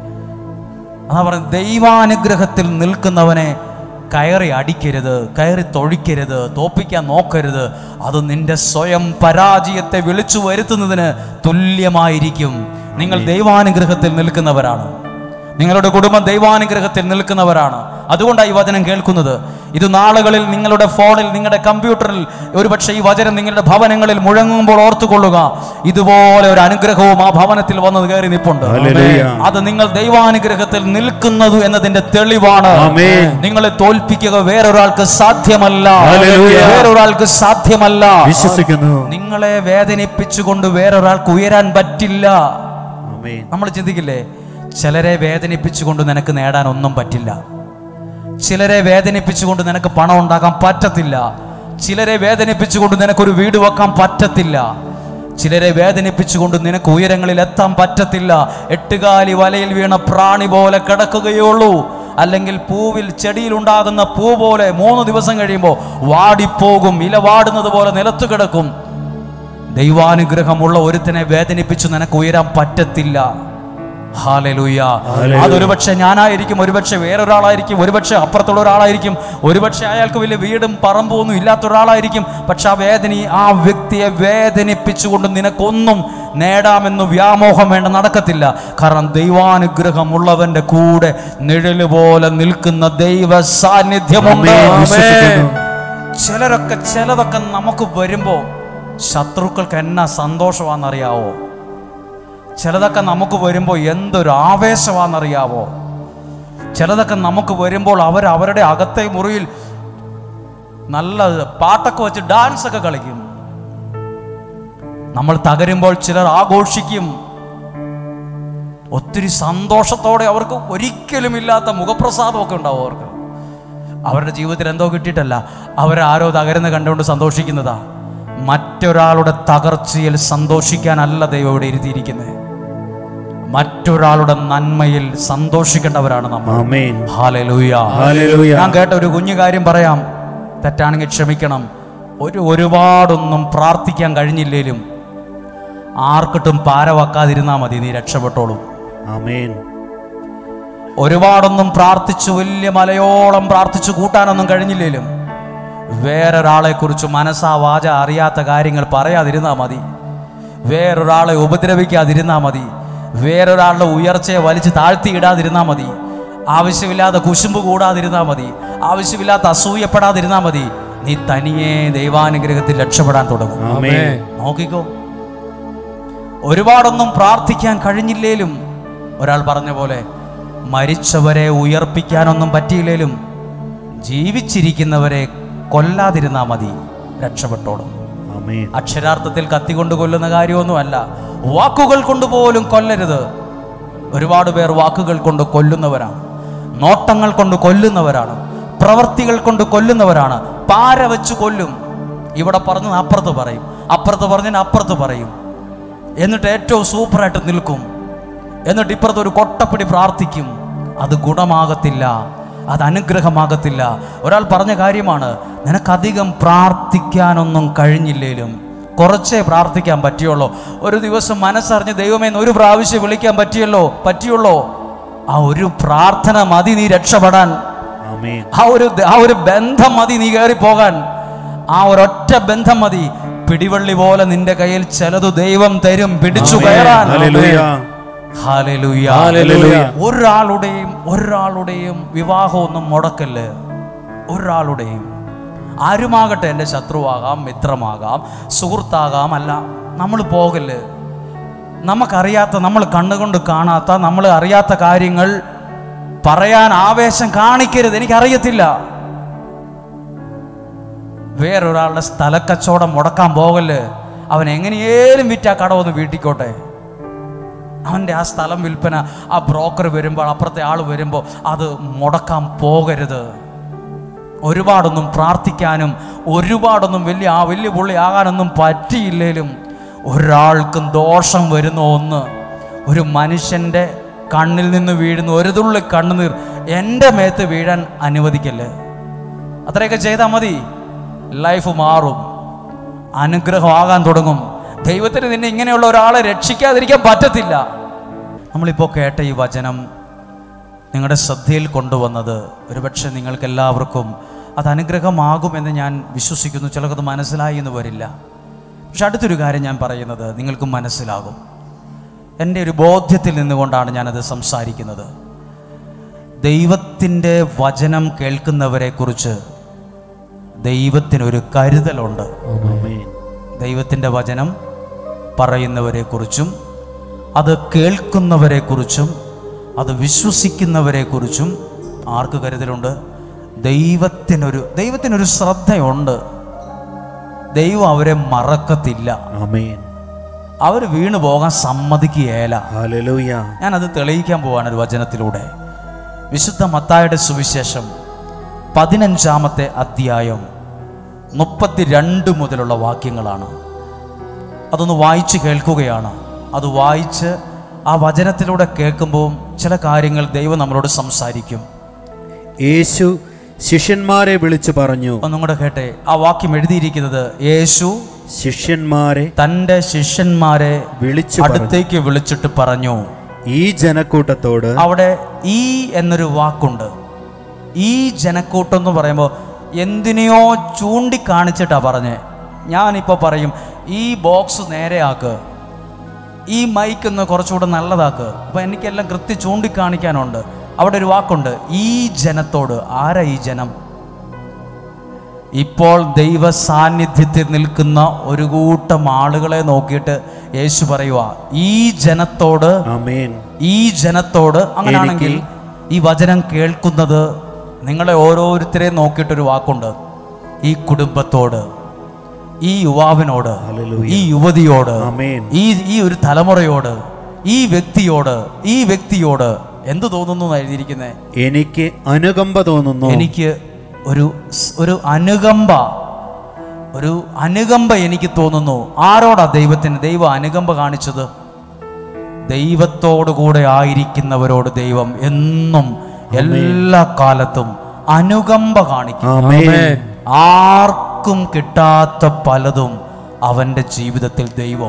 അതാ പറയുന്നത്, ദൈവാനുഗ്രഹത്തിൽ നിൽക്കുന്നവനെ കയറി അടിക്കരുത്, കയറി തൊഴിക്കരുത്, തോപ്പിക്കാൻ നോക്കരുത്. അത് നിന്റെ സ്വയം പരാജയത്തെ വിളിച്ചു വരുത്തുന്നതിന് തുല്യമായിരിക്കും. നിങ്ങൾ ദൈവാനുഗ്രഹത്തിൽ നിൽക്കുന്നവരാണ്, നിങ്ങളുടെ കുടുംബം ദൈവാനുഗ്രഹത്തിൽ നിൽക്കുന്നവരാണ്. അതുകൊണ്ടാണ് ഈ വചനം കേൾക്കുന്നത്. ഇത് നാളുകളിൽ നിങ്ങളുടെ ഫോണിൽ, നിങ്ങളുടെ കമ്പ്യൂട്ടറിൽ ഒരുപക്ഷെ ഈ വചനം നിങ്ങളുടെ ഭവനങ്ങളിൽ മുഴങ്ങുമ്പോൾ ഓർത്തുകൊള്ളുക, ഇതുപോലെ ഒരു അനുഗ്രഹവും ആ ഭവനത്തിൽ വന്നത് കയറി നിൽപ്പുണ്ട്. അത് നിങ്ങൾ ദൈവാനുഗ്രഹത്തിൽ നിൽക്കുന്നത് എന്നതിന്റെ തെളിവാണ്. നിങ്ങളെ തോൽപ്പിക്കുക വേറൊരാൾക്ക് സാധ്യമല്ല, വേറൊരാൾക്ക് സാധ്യമല്ല. വിശ്വസിക്കുന്നു. നിങ്ങളെ വേദനിപ്പിച്ചുകൊണ്ട് വേറൊരാൾക്ക് ഉയരാൻ പറ്റില്ല. നമ്മൾ ചിന്തിക്കില്ലേ, ചിലരെ വേദനിപ്പിച്ചുകൊണ്ട് നിനക്ക് നേടാൻ ഒന്നും പറ്റില്ല. ചിലരെ വേദനിപ്പിച്ചുകൊണ്ട് നിനക്ക് പണം ഉണ്ടാക്കാൻ പറ്റത്തില്ല. ചിലരെ വേദനിപ്പിച്ചുകൊണ്ട് നിനക്കൊരു വീട് വെക്കാൻ പറ്റത്തില്ല. ചിലരെ വേദനിപ്പിച്ചുകൊണ്ട് നിനക്ക് ഉയരങ്ങളിൽ എത്താൻ പറ്റത്തില്ല. എട്ടുകാലി വലയിൽ വീണ പ്രാണി പോലെ കിടക്കുകയുള്ളൂ. അല്ലെങ്കിൽ പൂവിൽ, ചെടിയിൽ ഉണ്ടാകുന്ന പൂ പോലെ 3 ദിവസം കഴിയുമ്പോൾ വാടിപ്പോകും, ഇല വാടുന്നത് പോലെ നിലത്ത് കിടക്കും. ദൈവാനുഗ്രഹമുള്ള ഒരുത്തനെ വേദനിപ്പിച്ച് നിനക്ക് ഉയരാൻ പറ്റത്തില്ല. ഹല്ലേലൂയ. അതൊരുപക്ഷെ ഞാനായിരിക്കും, ഒരുപക്ഷെ വേറൊരാളായിരിക്കും, ഒരുപക്ഷെ അപ്പുറത്തുള്ള ഒരാളായിരിക്കും, ഒരുപക്ഷെ അയാൾക്ക് വലിയ വീടും പറമ്പും ഒന്നും ഇല്ലാത്ത ഒരാളായിരിക്കും. പക്ഷെ ആ വ്യക്തിയെ വേദനിപ്പിച്ചുകൊണ്ട് നിനക്കൊന്നും നേടാമെന്ന് വ്യാമോഹം വേണ്ട, നടക്കത്തില്ല. കാരണം ദൈവാനുഗ്രഹമുള്ളവന്റെ കൂടെ നിഴല് പോലെ നിൽക്കുന്ന ദൈവ സാന്നിധ്യമുണ്ട്. ചിലതൊക്കെ നമുക്ക് വരുമ്പോൾ ശത്രുക്കൾക്ക് എന്നാ സന്തോഷമാണെന്നറിയാവോ? ചിലതൊക്കെ നമുക്ക് വരുമ്പോൾ എന്തൊരു ആവേശമാണെന്നറിയാവോ? ചിലതൊക്കെ നമുക്ക് വരുമ്പോൾ അവരുടെ അകത്തെ മുറിയിൽ നല്ല പാട്ടൊക്കെ വെച്ച് ഡാൻസ് ഒക്കെ കളിക്കും. നമ്മൾ തകരുമ്പോൾ ചിലർ ആഘോഷിക്കും. ഒത്തിരി സന്തോഷത്തോടെ, അവർക്ക് ഒരിക്കലും ഇല്ലാത്ത മുഖപ്രസാദമൊക്കെ ഉണ്ടാവും. അവരുടെ ജീവിതത്തിൽ എന്തോ കിട്ടിയിട്ടല്ല, അവരാരോ തകരുന്ന കണ്ടുകൊണ്ട് സന്തോഷിക്കുന്നതാ. മറ്റൊരാളുടെ തകർച്ചയിൽ സന്തോഷിക്കാനല്ല ദൈവം ഇവിടെ ഇരുത്തിയിരിക്കുന്നത്. മറ്റൊരാളുടെ നന്മയിൽ സന്തോഷിക്കേണ്ടവരാണ് നമ്മൾ. ഹല്ലേലൂയ. ഞാൻ കേട്ട ഒരു കുഞ്ഞു കാര്യം പറയാം, തെറ്റാണെങ്കിൽ ക്ഷമിക്കണം. ഒരുപാടൊന്നും പ്രാർത്ഥിക്കാൻ കഴിഞ്ഞില്ലേലും ആർക്കിട്ടും പാര വെക്കാതിരുന്നാൽ മതി, നീ രക്ഷപ്പെട്ടോളും. ഒരുപാടൊന്നും പ്രാർത്ഥിച്ചു, വലിയ മലയോളം പ്രാർത്ഥിച്ചു കൂട്ടാനൊന്നും കഴിഞ്ഞില്ലേലും വേറൊരാളെ കുറിച്ച് മനസ്സാ വാച അറിയാത്ത കാര്യങ്ങൾ പറയാതിരുന്നാ മതി. വേറൊരാളെ ഉപദ്രവിക്കാതിരുന്നാ മതി. വേറൊരാളുടെ ഉയർച്ചയെ വലിച്ചു താഴ്ത്തിയിടാതിരുന്നാ മതി. ആവശ്യമില്ലാതെ കുശുമ്പ് കൂടാതിരുന്നാ മതി. ആവശ്യമില്ലാത്ത അസൂയപ്പെടാതിരുന്നാ മതി. നീ തനിയെ ദൈവാനുഗ്രഹത്തിൽ രക്ഷപ്പെടാൻ തുടങ്ങും. നോക്കിക്കോ, ഒരുപാടൊന്നും പ്രാർത്ഥിക്കാൻ കഴിഞ്ഞില്ലേലും, ഒരാൾ പറഞ്ഞ പോലെ മരിച്ചവരെ ഉയർപ്പിക്കാനൊന്നും പറ്റിയില്ലേലും ജീവിച്ചിരിക്കുന്നവരെ കൊല്ലാതിരുന്നാ മതി, രക്ഷപ്പെട്ടോളും. അക്ഷരാർത്ഥത്തിൽ കത്തികൊണ്ട് കൊല്ലുന്ന കാര്യമൊന്നുമല്ല, വാക്കുകൾ കൊണ്ട് പോലും കൊല്ലരുത്. ഒരുപാട് പേർ വാക്കുകൾ കൊണ്ട് കൊല്ലുന്നവരാണ്, നോട്ടങ്ങൾ കൊണ്ട് കൊല്ലുന്നവരാണ്, പ്രവർത്തികൾ കൊണ്ട് കൊല്ലുന്നവരാണ്. പാര വെച്ച് കൊല്ലും. ഇവിടെ പറഞ്ഞത് അപ്പുറത്ത് പറയും, അപ്പുറത്ത് പറഞ്ഞതിന് അപ്പുറത്ത് പറയും. എന്നിട്ട് ഏറ്റവും സൂപ്പറായിട്ട് നിൽക്കും. എന്നിട്ട് ഇപ്പുറത്ത് ഒരു കൊട്ടപ്പിടി പ്രാർത്ഥിക്കും. അത് ഗുണമാകത്തില്ല, അത് അനുഗ്രഹമാകത്തില്ല. ഒരാൾ പറഞ്ഞ കാര്യമാണ്, നിനക്കധികം പ്രാർത്ഥിക്കാനൊന്നും കഴിഞ്ഞില്ലേലും കുറച്ചേ പ്രാർത്ഥിക്കാൻ പറ്റിയുള്ളൂ. ഒരു ദിവസം മനസ്സറിഞ്ഞ് ദൈവമേ ഒരു പ്രാവശ്യം വിളിക്കാൻ പറ്റിയുള്ളൂ. ആ ഒരു പ്രാർത്ഥന മതി നീ രക്ഷപ്പെടാൻ. ആ ഒരു ബന്ധം മതി നീ കയറിപ്പോകാൻ. ആ ഒരൊറ്റ ബന്ധം മതി. പിടിവള്ളി പോലെ നിന്റെ കയ്യിൽ ചിലത് ദൈവം തരും, പിടിച്ചു കയറാൻ. ഹല്ലേലൂയ. ഹല്ലേലൂയ. ഒരാളുടെയും വിവാഹമൊന്നും മുടക്കല്ല്. ഒരാളുടെയും, ആരുമാകട്ടെ, എൻ്റെ ശത്രുവാകാം, മിത്രമാകാം, സുഹൃത്താകാം, അല്ല, നമ്മൾ പോകല്ല്. നമുക്കറിയാത്ത, നമ്മൾ കണ്ണുകൊണ്ട് കാണാത്ത, നമ്മൾ അറിയാത്ത കാര്യങ്ങൾ പറയാൻ ആവേശം കാണിക്കരുത്. എനിക്കറിയത്തില്ല. വേറൊരാളുടെ സ്ഥലക്കച്ചവടം മുടക്കാൻ പോകല്ല്. അവൻ എങ്ങനെയേലും വിറ്റ് ആ കടമൊന്ന് വീട്ടിക്കോട്ടെ. അവൻ്റെ ആ സ്ഥലം വിൽപ്പന, ആ ബ്രോക്കർ വരുമ്പോൾ, അപ്പുറത്തെ ആൾ വരുമ്പോൾ അത് മുടക്കാൻ പോകരുത്. ഒരുപാടൊന്നും പ്രാർത്ഥിക്കാനും ഒരുപാടൊന്നും വലിയ പുള്ളി ആകാനൊന്നും പറ്റിയില്ലേലും ഒരാൾക്കും ദോഷം വരുന്ന ഒന്ന്, ഒരു മനുഷ്യൻ്റെ കണ്ണിൽ നിന്ന് വീഴുന്ന ഒരു തുള്ളി കണ്ണുനീർ എൻ്റെ മേത്ത് വീഴാൻ അനുവദിക്കല്ലേ. അത്രയൊക്കെ ചെയ്താൽ മതി. ലൈഫ് മാറും, അനുഗ്രഹമാകാൻ തുടങ്ങും. ദൈവത്തിന് നിന്നെ ഇങ്ങനെയുള്ള ഒരാളെ രക്ഷിക്കാതിരിക്കാൻ പറ്റത്തില്ല. നമ്മളിപ്പോൾ കേട്ട ഈ വചനം നിങ്ങളുടെ ശ്രദ്ധയിൽ കൊണ്ടുവന്നത് ഒരുപക്ഷെ നിങ്ങൾക്കെല്ലാവർക്കും അത് അനുഗ്രഹമാകുമെന്ന് ഞാൻ വിശ്വസിക്കുന്നു. ചിലർക്കത് മനസ്സിലായി എന്ന് വരില്ല. പക്ഷെ അടുത്തൊരു കാര്യം ഞാൻ പറയുന്നത് നിങ്ങൾക്ക് മനസ്സിലാകും. എൻ്റെ ഒരു ബോധ്യത്തിൽ നിന്നുകൊണ്ടാണ് ഞാനത് സംസാരിക്കുന്നത്. ദൈവത്തിൻ്റെ വചനം കേൾക്കുന്നവരെ കുറിച്ച് ദൈവത്തിനൊരു കരുതലുണ്ട്. ദൈവത്തിൻ്റെ വചനം പറയുന്നവരെ കുറിച്ചും അത് കേൾക്കുന്നവരെ കുറിച്ചും അത് വിശ്വസിക്കുന്നവരെ കുറിച്ചും ആർക്ക് കരുതലുണ്ട്? ദൈവത്തിനൊരു ശ്രദ്ധയുണ്ട്. ദൈവം അവരെ മറക്കത്തില്ല. അവർ വീണു പോകാൻ സമ്മതിക്കുകയില്ല. ഞാനത് തെളിയിക്കാൻ പോവാണ് ഒരു വചനത്തിലൂടെ. വിശുദ്ധ മത്തായിയുടെ സുവിശേഷം 15-ാമത്തെ അധ്യായം 32 മുതലുള്ള വാക്യങ്ങളാണ്. അതൊന്ന് വായിച്ച് കേൾക്കുകയാണ്. അത് വായിച്ച് ആ വചനത്തിലൂടെ കേൾക്കുമ്പോൾ ചില കാര്യങ്ങൾ ദൈവം നമ്മളോട് സംസാരിക്കും. യേശു ശിഷ്യന്മാരെ വിളിച്ചു പറഞ്ഞു. ഒന്നും കൂടെ കേട്ടെ. ആ വാക്യം എഴുതിയിരിക്കുന്നത്, യേശു തന്റെ ശിഷ്യന്മാരെ അടുത്തേക്ക് വിളിച്ചിട്ട് പറഞ്ഞു, ഈ ജനക്കൂട്ടത്തോട്. അവിടെ ഈ എന്നൊരു വാക്കുണ്ട്. ഈ ജനക്കൂട്ടം എന്ന് പറയുമ്പോൾ എന്തിനെയോ ചൂണ്ടിക്കാണിച്ചിട്ടാ പറഞ്ഞേ. ഞാനിപ്പോൾ പറയും, ഈ ബോക്സ് നേരെയാക്ക്, ഈ മൈക്ക് ഒന്ന് കുറച്ചുകൂടെ നല്ലതാക്ക്. അപ്പം എനിക്കെല്ലാം കൃത്യം ചൂണ്ടിക്കാണിക്കാനുണ്ട്. അവിടെ ഒരു വാക്കുണ്ട്, ഈ ജനത്തോട്. ആരാ ഈ ജനം? ഇപ്പോൾ ദൈവ സാന്നിധ്യത്തിൽ നിൽക്കുന്ന ഒരു കൂട്ടം ആളുകളെ നോക്കിയിട്ട് യേശു പറയുക, ഈ ജനത്തോട്. ഈ ജനത്തോട്. അങ്ങനെയാണെങ്കിൽ ഈ വചനം കേൾക്കുന്നത് നിങ്ങളെ ഓരോരുത്തരെയും നോക്കിയിട്ടൊരു വാക്കുണ്ട്, ഈ കുടുംബത്തോട്, ഈ യുവാവിനോട്, ഈ യുവതിയോട്, ഈ ഒരു തലമുറയോട്, ഈ വ്യക്തിയോട് എന്ത് തോന്നുന്നു എഴുതിയിരിക്കുന്നത്? എനിക്ക് അനുകമ്പ തോന്നുന്നു. എനിക്ക് ഒരു അനുകമ്പ എനിക്ക് തോന്നുന്നു. ആരോടാ? ദൈവം അനുകമ്പ കാണിച്ചത്? ദൈവത്തോടു കൂടെ ആയിരിക്കുന്നവരോട് ദൈവം എന്നും എല്ലാ കാലത്തും അനുകമ്പ കാണിക്കും. ആർക്കും കിട്ടാത്ത പലതും അവന്റെ ജീവിതത്തിൽ ദൈവം.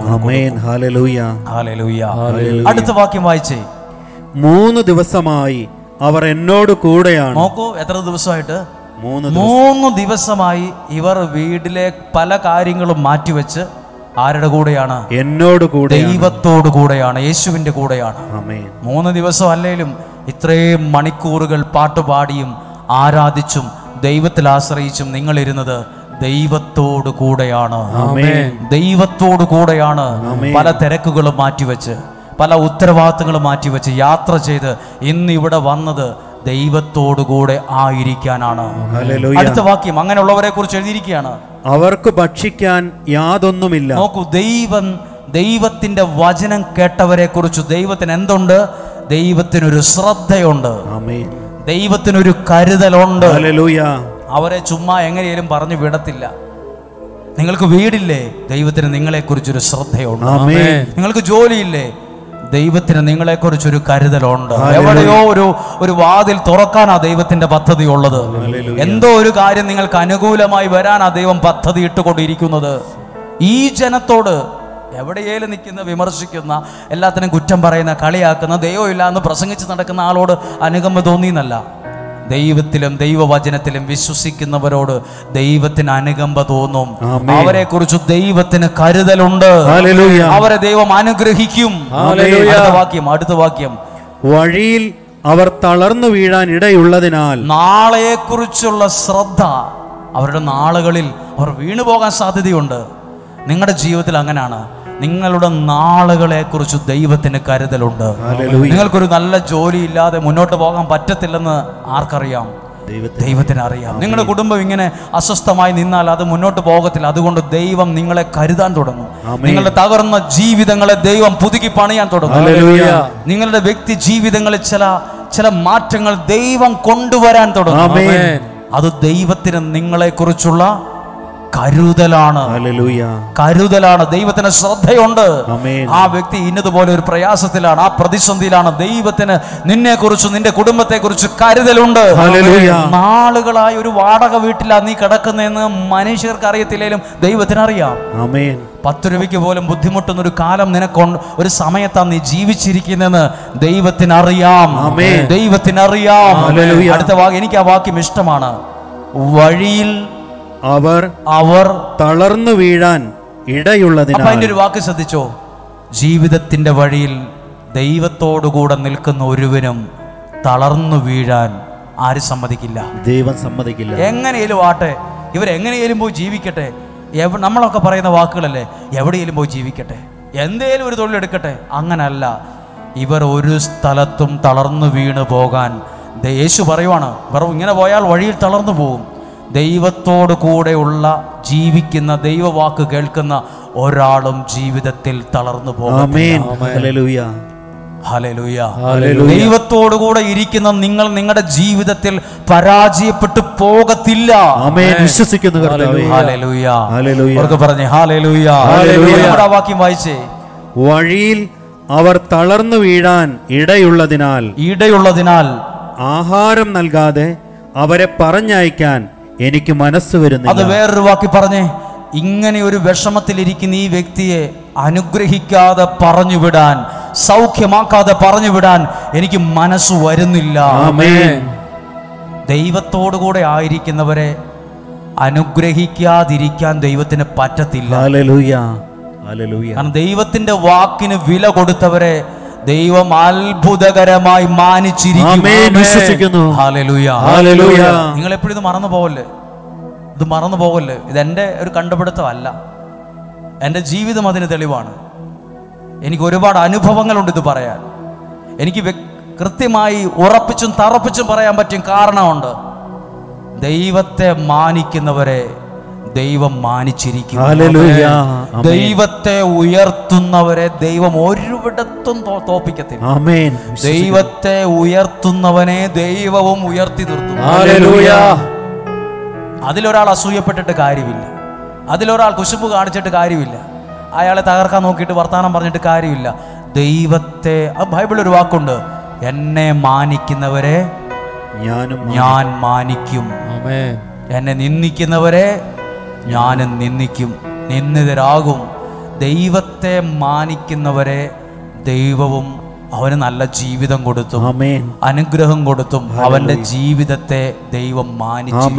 അടുത്ത വാക്യം വായിച്ചേ. 3 ദിവസമായി അവർ എന്നോട് കൂടെയാണ്. നോക്കൂ, എത്ര ദിവസമായിട്ട്? 3 ദിവസമായി ഇവർ വീട്ടിലെ പല കാര്യങ്ങളും മാറ്റിവെച്ച് ആരുടെ കൂടെയാണ്? എന്നോട് കൂടെ, ദൈവത്തോടു കൂടെയാണ്, യേശുവിന്റെ കൂടെയാണ്. 3 ദിവസം അല്ലേലും ഇത്രയും മണിക്കൂറുകൾ പാട്ടുപാടിയും ആരാധിച്ചും ദൈവത്തിൽ ആശ്രയിച്ചും നിങ്ങൾ ഇരുന്നത് ദൈവത്തോടു കൂടെയാണ്. ദൈവത്തോടു കൂടെയാണ്. പല തിരക്കുകളും മാറ്റിവെച്ച്, പല ഉത്തരവാദിത്തങ്ങളും മാറ്റിവെച്ച് യാത്ര ചെയ്ത് ഇന്ന് ഇവിടെ വന്നത് ദൈവത്തോടു കൂടെ ആയിരിക്കാനാണ്. അടുത്ത വാക്യം അങ്ങനെയുള്ളവരെ കുറിച്ച് എഴുതിയിരിക്കുകയാണ്, അവർക്ക് ഭക്ഷിക്കാൻ യാതൊന്നുമില്ല. നോക്കൂ, ദൈവത്തിന്റെ വചനം കേട്ടവരെ കുറിച്ച് ദൈവത്തിന് എന്തുണ്ട്? ദൈവത്തിനൊരു ശ്രദ്ധയുണ്ട്, ദൈവത്തിനൊരു കരുതലുണ്ട്. അവരെ ചുമ്മാ എങ്ങനെയും പറഞ്ഞു വിടത്തില്ല. നിങ്ങൾക്ക് വീടില്ലേ? ദൈവത്തിന് നിങ്ങളെക്കുറിച്ചൊരു ശ്രദ്ധയുണ്ട്. നിങ്ങൾക്ക് ജോലിയില്ലേ? ദൈവത്തിന് നിങ്ങളെക്കുറിച്ചൊരു കരുതലുണ്ട്. എവിടെയോ ഒരു വാതിൽ തുറക്കാനാ ദൈവത്തിന്റെ പദ്ധതി ഉള്ളത്. എന്തോ ഒരു കാര്യം നിങ്ങൾക്ക് അനുകൂലമായി വരാനാ ദൈവം പദ്ധതി ഇട്ടുകൊണ്ടിരിക്കുന്നത്. ഈ ജനത്തോട് എവിടെയേലും നിൽക്കുന്ന, വിമർശിക്കുന്ന, എല്ലാത്തിനും കുറ്റം പറയുന്ന, കളിയാക്കുന്ന, ദൈവം ഇല്ല എന്ന് പ്രസംഗിച്ച് നടക്കുന്ന ആളോട് അനുകമ്പ തോന്നിയെന്നല്ല. ദൈവത്തിലും ദൈവവചനത്തിലും വിശ്വസിക്കുന്നവരോട് ദൈവത്തിന് അനുകമ്പ തോന്നും. ആമേൻ. അവരെ കുറിച്ച് ദൈവത്തിന് കരുതലുണ്ട്. ഹല്ലേലൂയ. അവരെ ദൈവം അനുഗ്രഹിക്കും. ഹല്ലേലൂയ. അടുത്ത വാക്യം വഴിയിൽ അവർ തളർന്നു വീഴാൻ ഇടയുള്ളതിനാൽ നാളെയെക്കുറിച്ചുള്ള ശ്രദ്ധ. അവരുടെ നാളുകളിൽ അവർ വീണു പോകാൻ സാധ്യതയുണ്ട്. നിങ്ങളുടെ ജീവിതത്തിൽ അങ്ങനെയാണ്. നിങ്ങളുടെ നാളുകളെ കുറിച്ച് ദൈവത്തിന് കരുതലുണ്ട്. ഹല്ലേലൂയ. നിങ്ങൾക്കൊരു നല്ല ജോലി ഇല്ലാതെ മുന്നോട്ട് പോകാൻ പറ്റത്തില്ലെന്ന് ആർക്കറിയാം? ദൈവത്തിന് അറിയാം. നിങ്ങളുടെ കുടുംബം ഇങ്ങനെ അസ്വസ്ഥമായി നിന്നാൽ അത് മുന്നോട്ട് പോകത്തില്ല. അതുകൊണ്ട് ദൈവം നിങ്ങളെ കരുതാൻ തുടങ്ങും. നിങ്ങളുടെ തകർന്ന ജീവിതങ്ങളെ ദൈവം പുതുക്കി പണിയാൻ തുടങ്ങും. ഹല്ലേലൂയ. നിങ്ങളുടെ വ്യക്തി ജീവിതങ്ങളിൽ ചില മാറ്റങ്ങൾ ദൈവം കൊണ്ടുവരാൻ തുടങ്ങും. ആമേൻ. അത് ദൈവത്തിന് നിങ്ങളെ കുറിച്ചുള്ള കരുതലാണ്. ഹല്ലേലൂയ. കരുതലാണ്. ദൈവത്തിന് ശ്രദ്ധയുണ്ട്. ആമേൻ. ആ വ്യക്തി ഇന്നതുപോലെ ഒരു പ്രയാസത്തിലാണ്, ആ പ്രതിസന്ധിയിലാണ്. ദൈവത്തിന് നിന്നെ കുറിച്ച്, നിന്റെ കുടുംബത്തെ കുറിച്ച് കരുതലുണ്ട്. ഹല്ലേലൂയ. നാളുകളായി ഒരു വാടക വീട്ടിലാണ് നീ കിടക്കുന്നതെന്ന് മനുഷ്യർക്ക് അറിയത്തില്ലെങ്കിലും ദൈവത്തിന് അറിയാം. ആമേൻ. 10 രൂപയ്ക്ക് പോലും ബുദ്ധിമുട്ടുന്ന ഒരു കാലം നിനക്കൊണ്ട്, ഒരു സമയത്താണ് നീ ജീവിച്ചിരിക്കുന്നതെന്ന് ദൈവത്തിനറിയാം. ആമേൻ. ദൈവത്തിനറിയാം. ഹല്ലേലൂയ. അടുത്ത വാക്യം, എനിക്ക് ആ വാക്യം ഇഷ്ടമാണ്. വഴിയിൽ അവർ തളർന്നു വീഴാൻ ഇടയുള്ളതിനാൽ. അപ്പൊ അതിന്റെ ഒരു വാക്ക് ശ്രദ്ധിച്ചോ? ജീവിതത്തിന്റെ വഴിയിൽ ദൈവത്തോടുകൂടെ നിൽക്കുന്ന ഒരുവനും തളർന്നു വീഴാൻ ആരും സമ്മതിക്കില്ല. ദൈവം സമ്മതിക്കില്ല. എങ്ങനെയും ആട്ടെ, ഇവരെങ്ങനെയും പോയി ജീവിക്കട്ടെ. നമ്മളൊക്കെ പറയുന്ന വാക്കുകളല്ലേ, എവിടെയെങ്കിലും പോയി ജീവിക്കട്ടെ, എന്തേലും ഒരു തൊഴിലെടുക്കട്ടെ. അങ്ങനല്ല. ഇവർ ഒരു സ്ഥലത്തും തളർന്നു വീണ് പോകാൻ യേശു പറയുവാണ്. ഇങ്ങനെ പോയാൽ വഴിയിൽ തളർന്നു പോകും. ദൈവത്തോട് കൂടെയുള്ള ജീവിക്കുന്ന, ദൈവവാക്ക് കേൾക്കുന്ന ഒരാളും ജീവിതത്തിൽ തളർന്നു പോകും. ദൈവത്തോടുകൂടെ ഇരിക്കുന്ന നിങ്ങൾ നിങ്ങളുടെ ജീവിതത്തിൽ പരാജയപ്പെട്ടു പോകത്തില്ല. വിശ്വസിക്കുന്നു. പറഞ്ഞേ ഹല്ലേലൂയ. വാക്യം വായിച്ചേ. വഴിയിൽ അവർ തളർന്നു വീഴാൻ ഇടയുള്ളതിനാൽ ആഹാരം നൽകാതെ അവരെ പറഞ്ഞയക്കാൻ എനിക്ക് മനസ്സ് വരുന്നില്ല. അത് വേറൊരു വാക്കി പറഞ്ഞേ. ഇങ്ങനെ ഒരു വിഷമത്തിലിരിക്കുന്ന ഈ വ്യക്തിയെ അനുഗ്രഹിക്കാതെ പറഞ്ഞുവിടാൻ, സൗഖ്യമാക്കാതെ പറഞ്ഞുവിടാൻ എനിക്ക് മനസ്സ് വരുന്നില്ല. ദൈവത്തോടുകൂടെ ആയിരിക്കുന്നവരെ അനുഗ്രഹിക്കാതിരിക്കാൻ ദൈവത്തിന് പറ്റത്തില്ല. കാരണം ദൈവത്തിന്റെ വാക്കിന് വില കൊടുത്തവരെ ദൈവം അത്ഭുതകരമായി മാനിച്ചിരിക്കും. നിങ്ങൾ എപ്പോഴും ഇത് മറന്നു പോകല്ലേ, ഇത് മറന്നു പോകല്ലേ. ഇതെന്റെ ഒരു കണ്ടുപിടുത്തമല്ല, എൻ്റെ ജീവിതം അതിന് തെളിവാണ്. എനിക്ക് ഒരുപാട് അനുഭവങ്ങളുണ്ട് ഇത് പറയാൻ. എനിക്ക് കൃത്യമായി ഉറപ്പിച്ചും തറപ്പിച്ചും പറയാൻ പറ്റും. കാരണമുണ്ട്. ദൈവത്തെ മാനിക്കുന്നവരെ ദൈവം മാനിച്ചിരിക്കും. ദൈവത്തെ ഉയർത്തുന്നവരെ ദൈവം ഒരുവിടത്തും തോപ്പിക്കത്തില്ല. ദൈവത്തെ ഉയർത്തുന്നവനെ ദൈവവും ഉയർത്തി നിർത്തും. അതിലൊരാൾ അസൂയപ്പെട്ടിട്ട് കാര്യമില്ല, അതിലൊരാൾ കുശുമ്പ് കാണിച്ചിട്ട് കാര്യമില്ല, അയാളെ തകർക്കാൻ നോക്കിയിട്ട് വർത്താനം പറഞ്ഞിട്ട് കാര്യമില്ല. ദൈവത്തെ, ബൈബിളിൽ ഒരു വാക്കുണ്ട്, എന്നെ മാനിക്കുന്നവരെ ഞാൻ മാനിക്കും, എന്നെ നിന്ദിക്കുന്നവരെ ഞാനും നിന്ദിക്കും, നിന്ദിതരാകും. ദൈവത്തെ മാനിക്കുന്നവരെ ദൈവവും അവന് നല്ല ജീവിതം കൊടുത്തും അനുഗ്രഹം കൊടുത്തും അവന്റെ ജീവിതത്തെ ദൈവം മാനിച്ചു.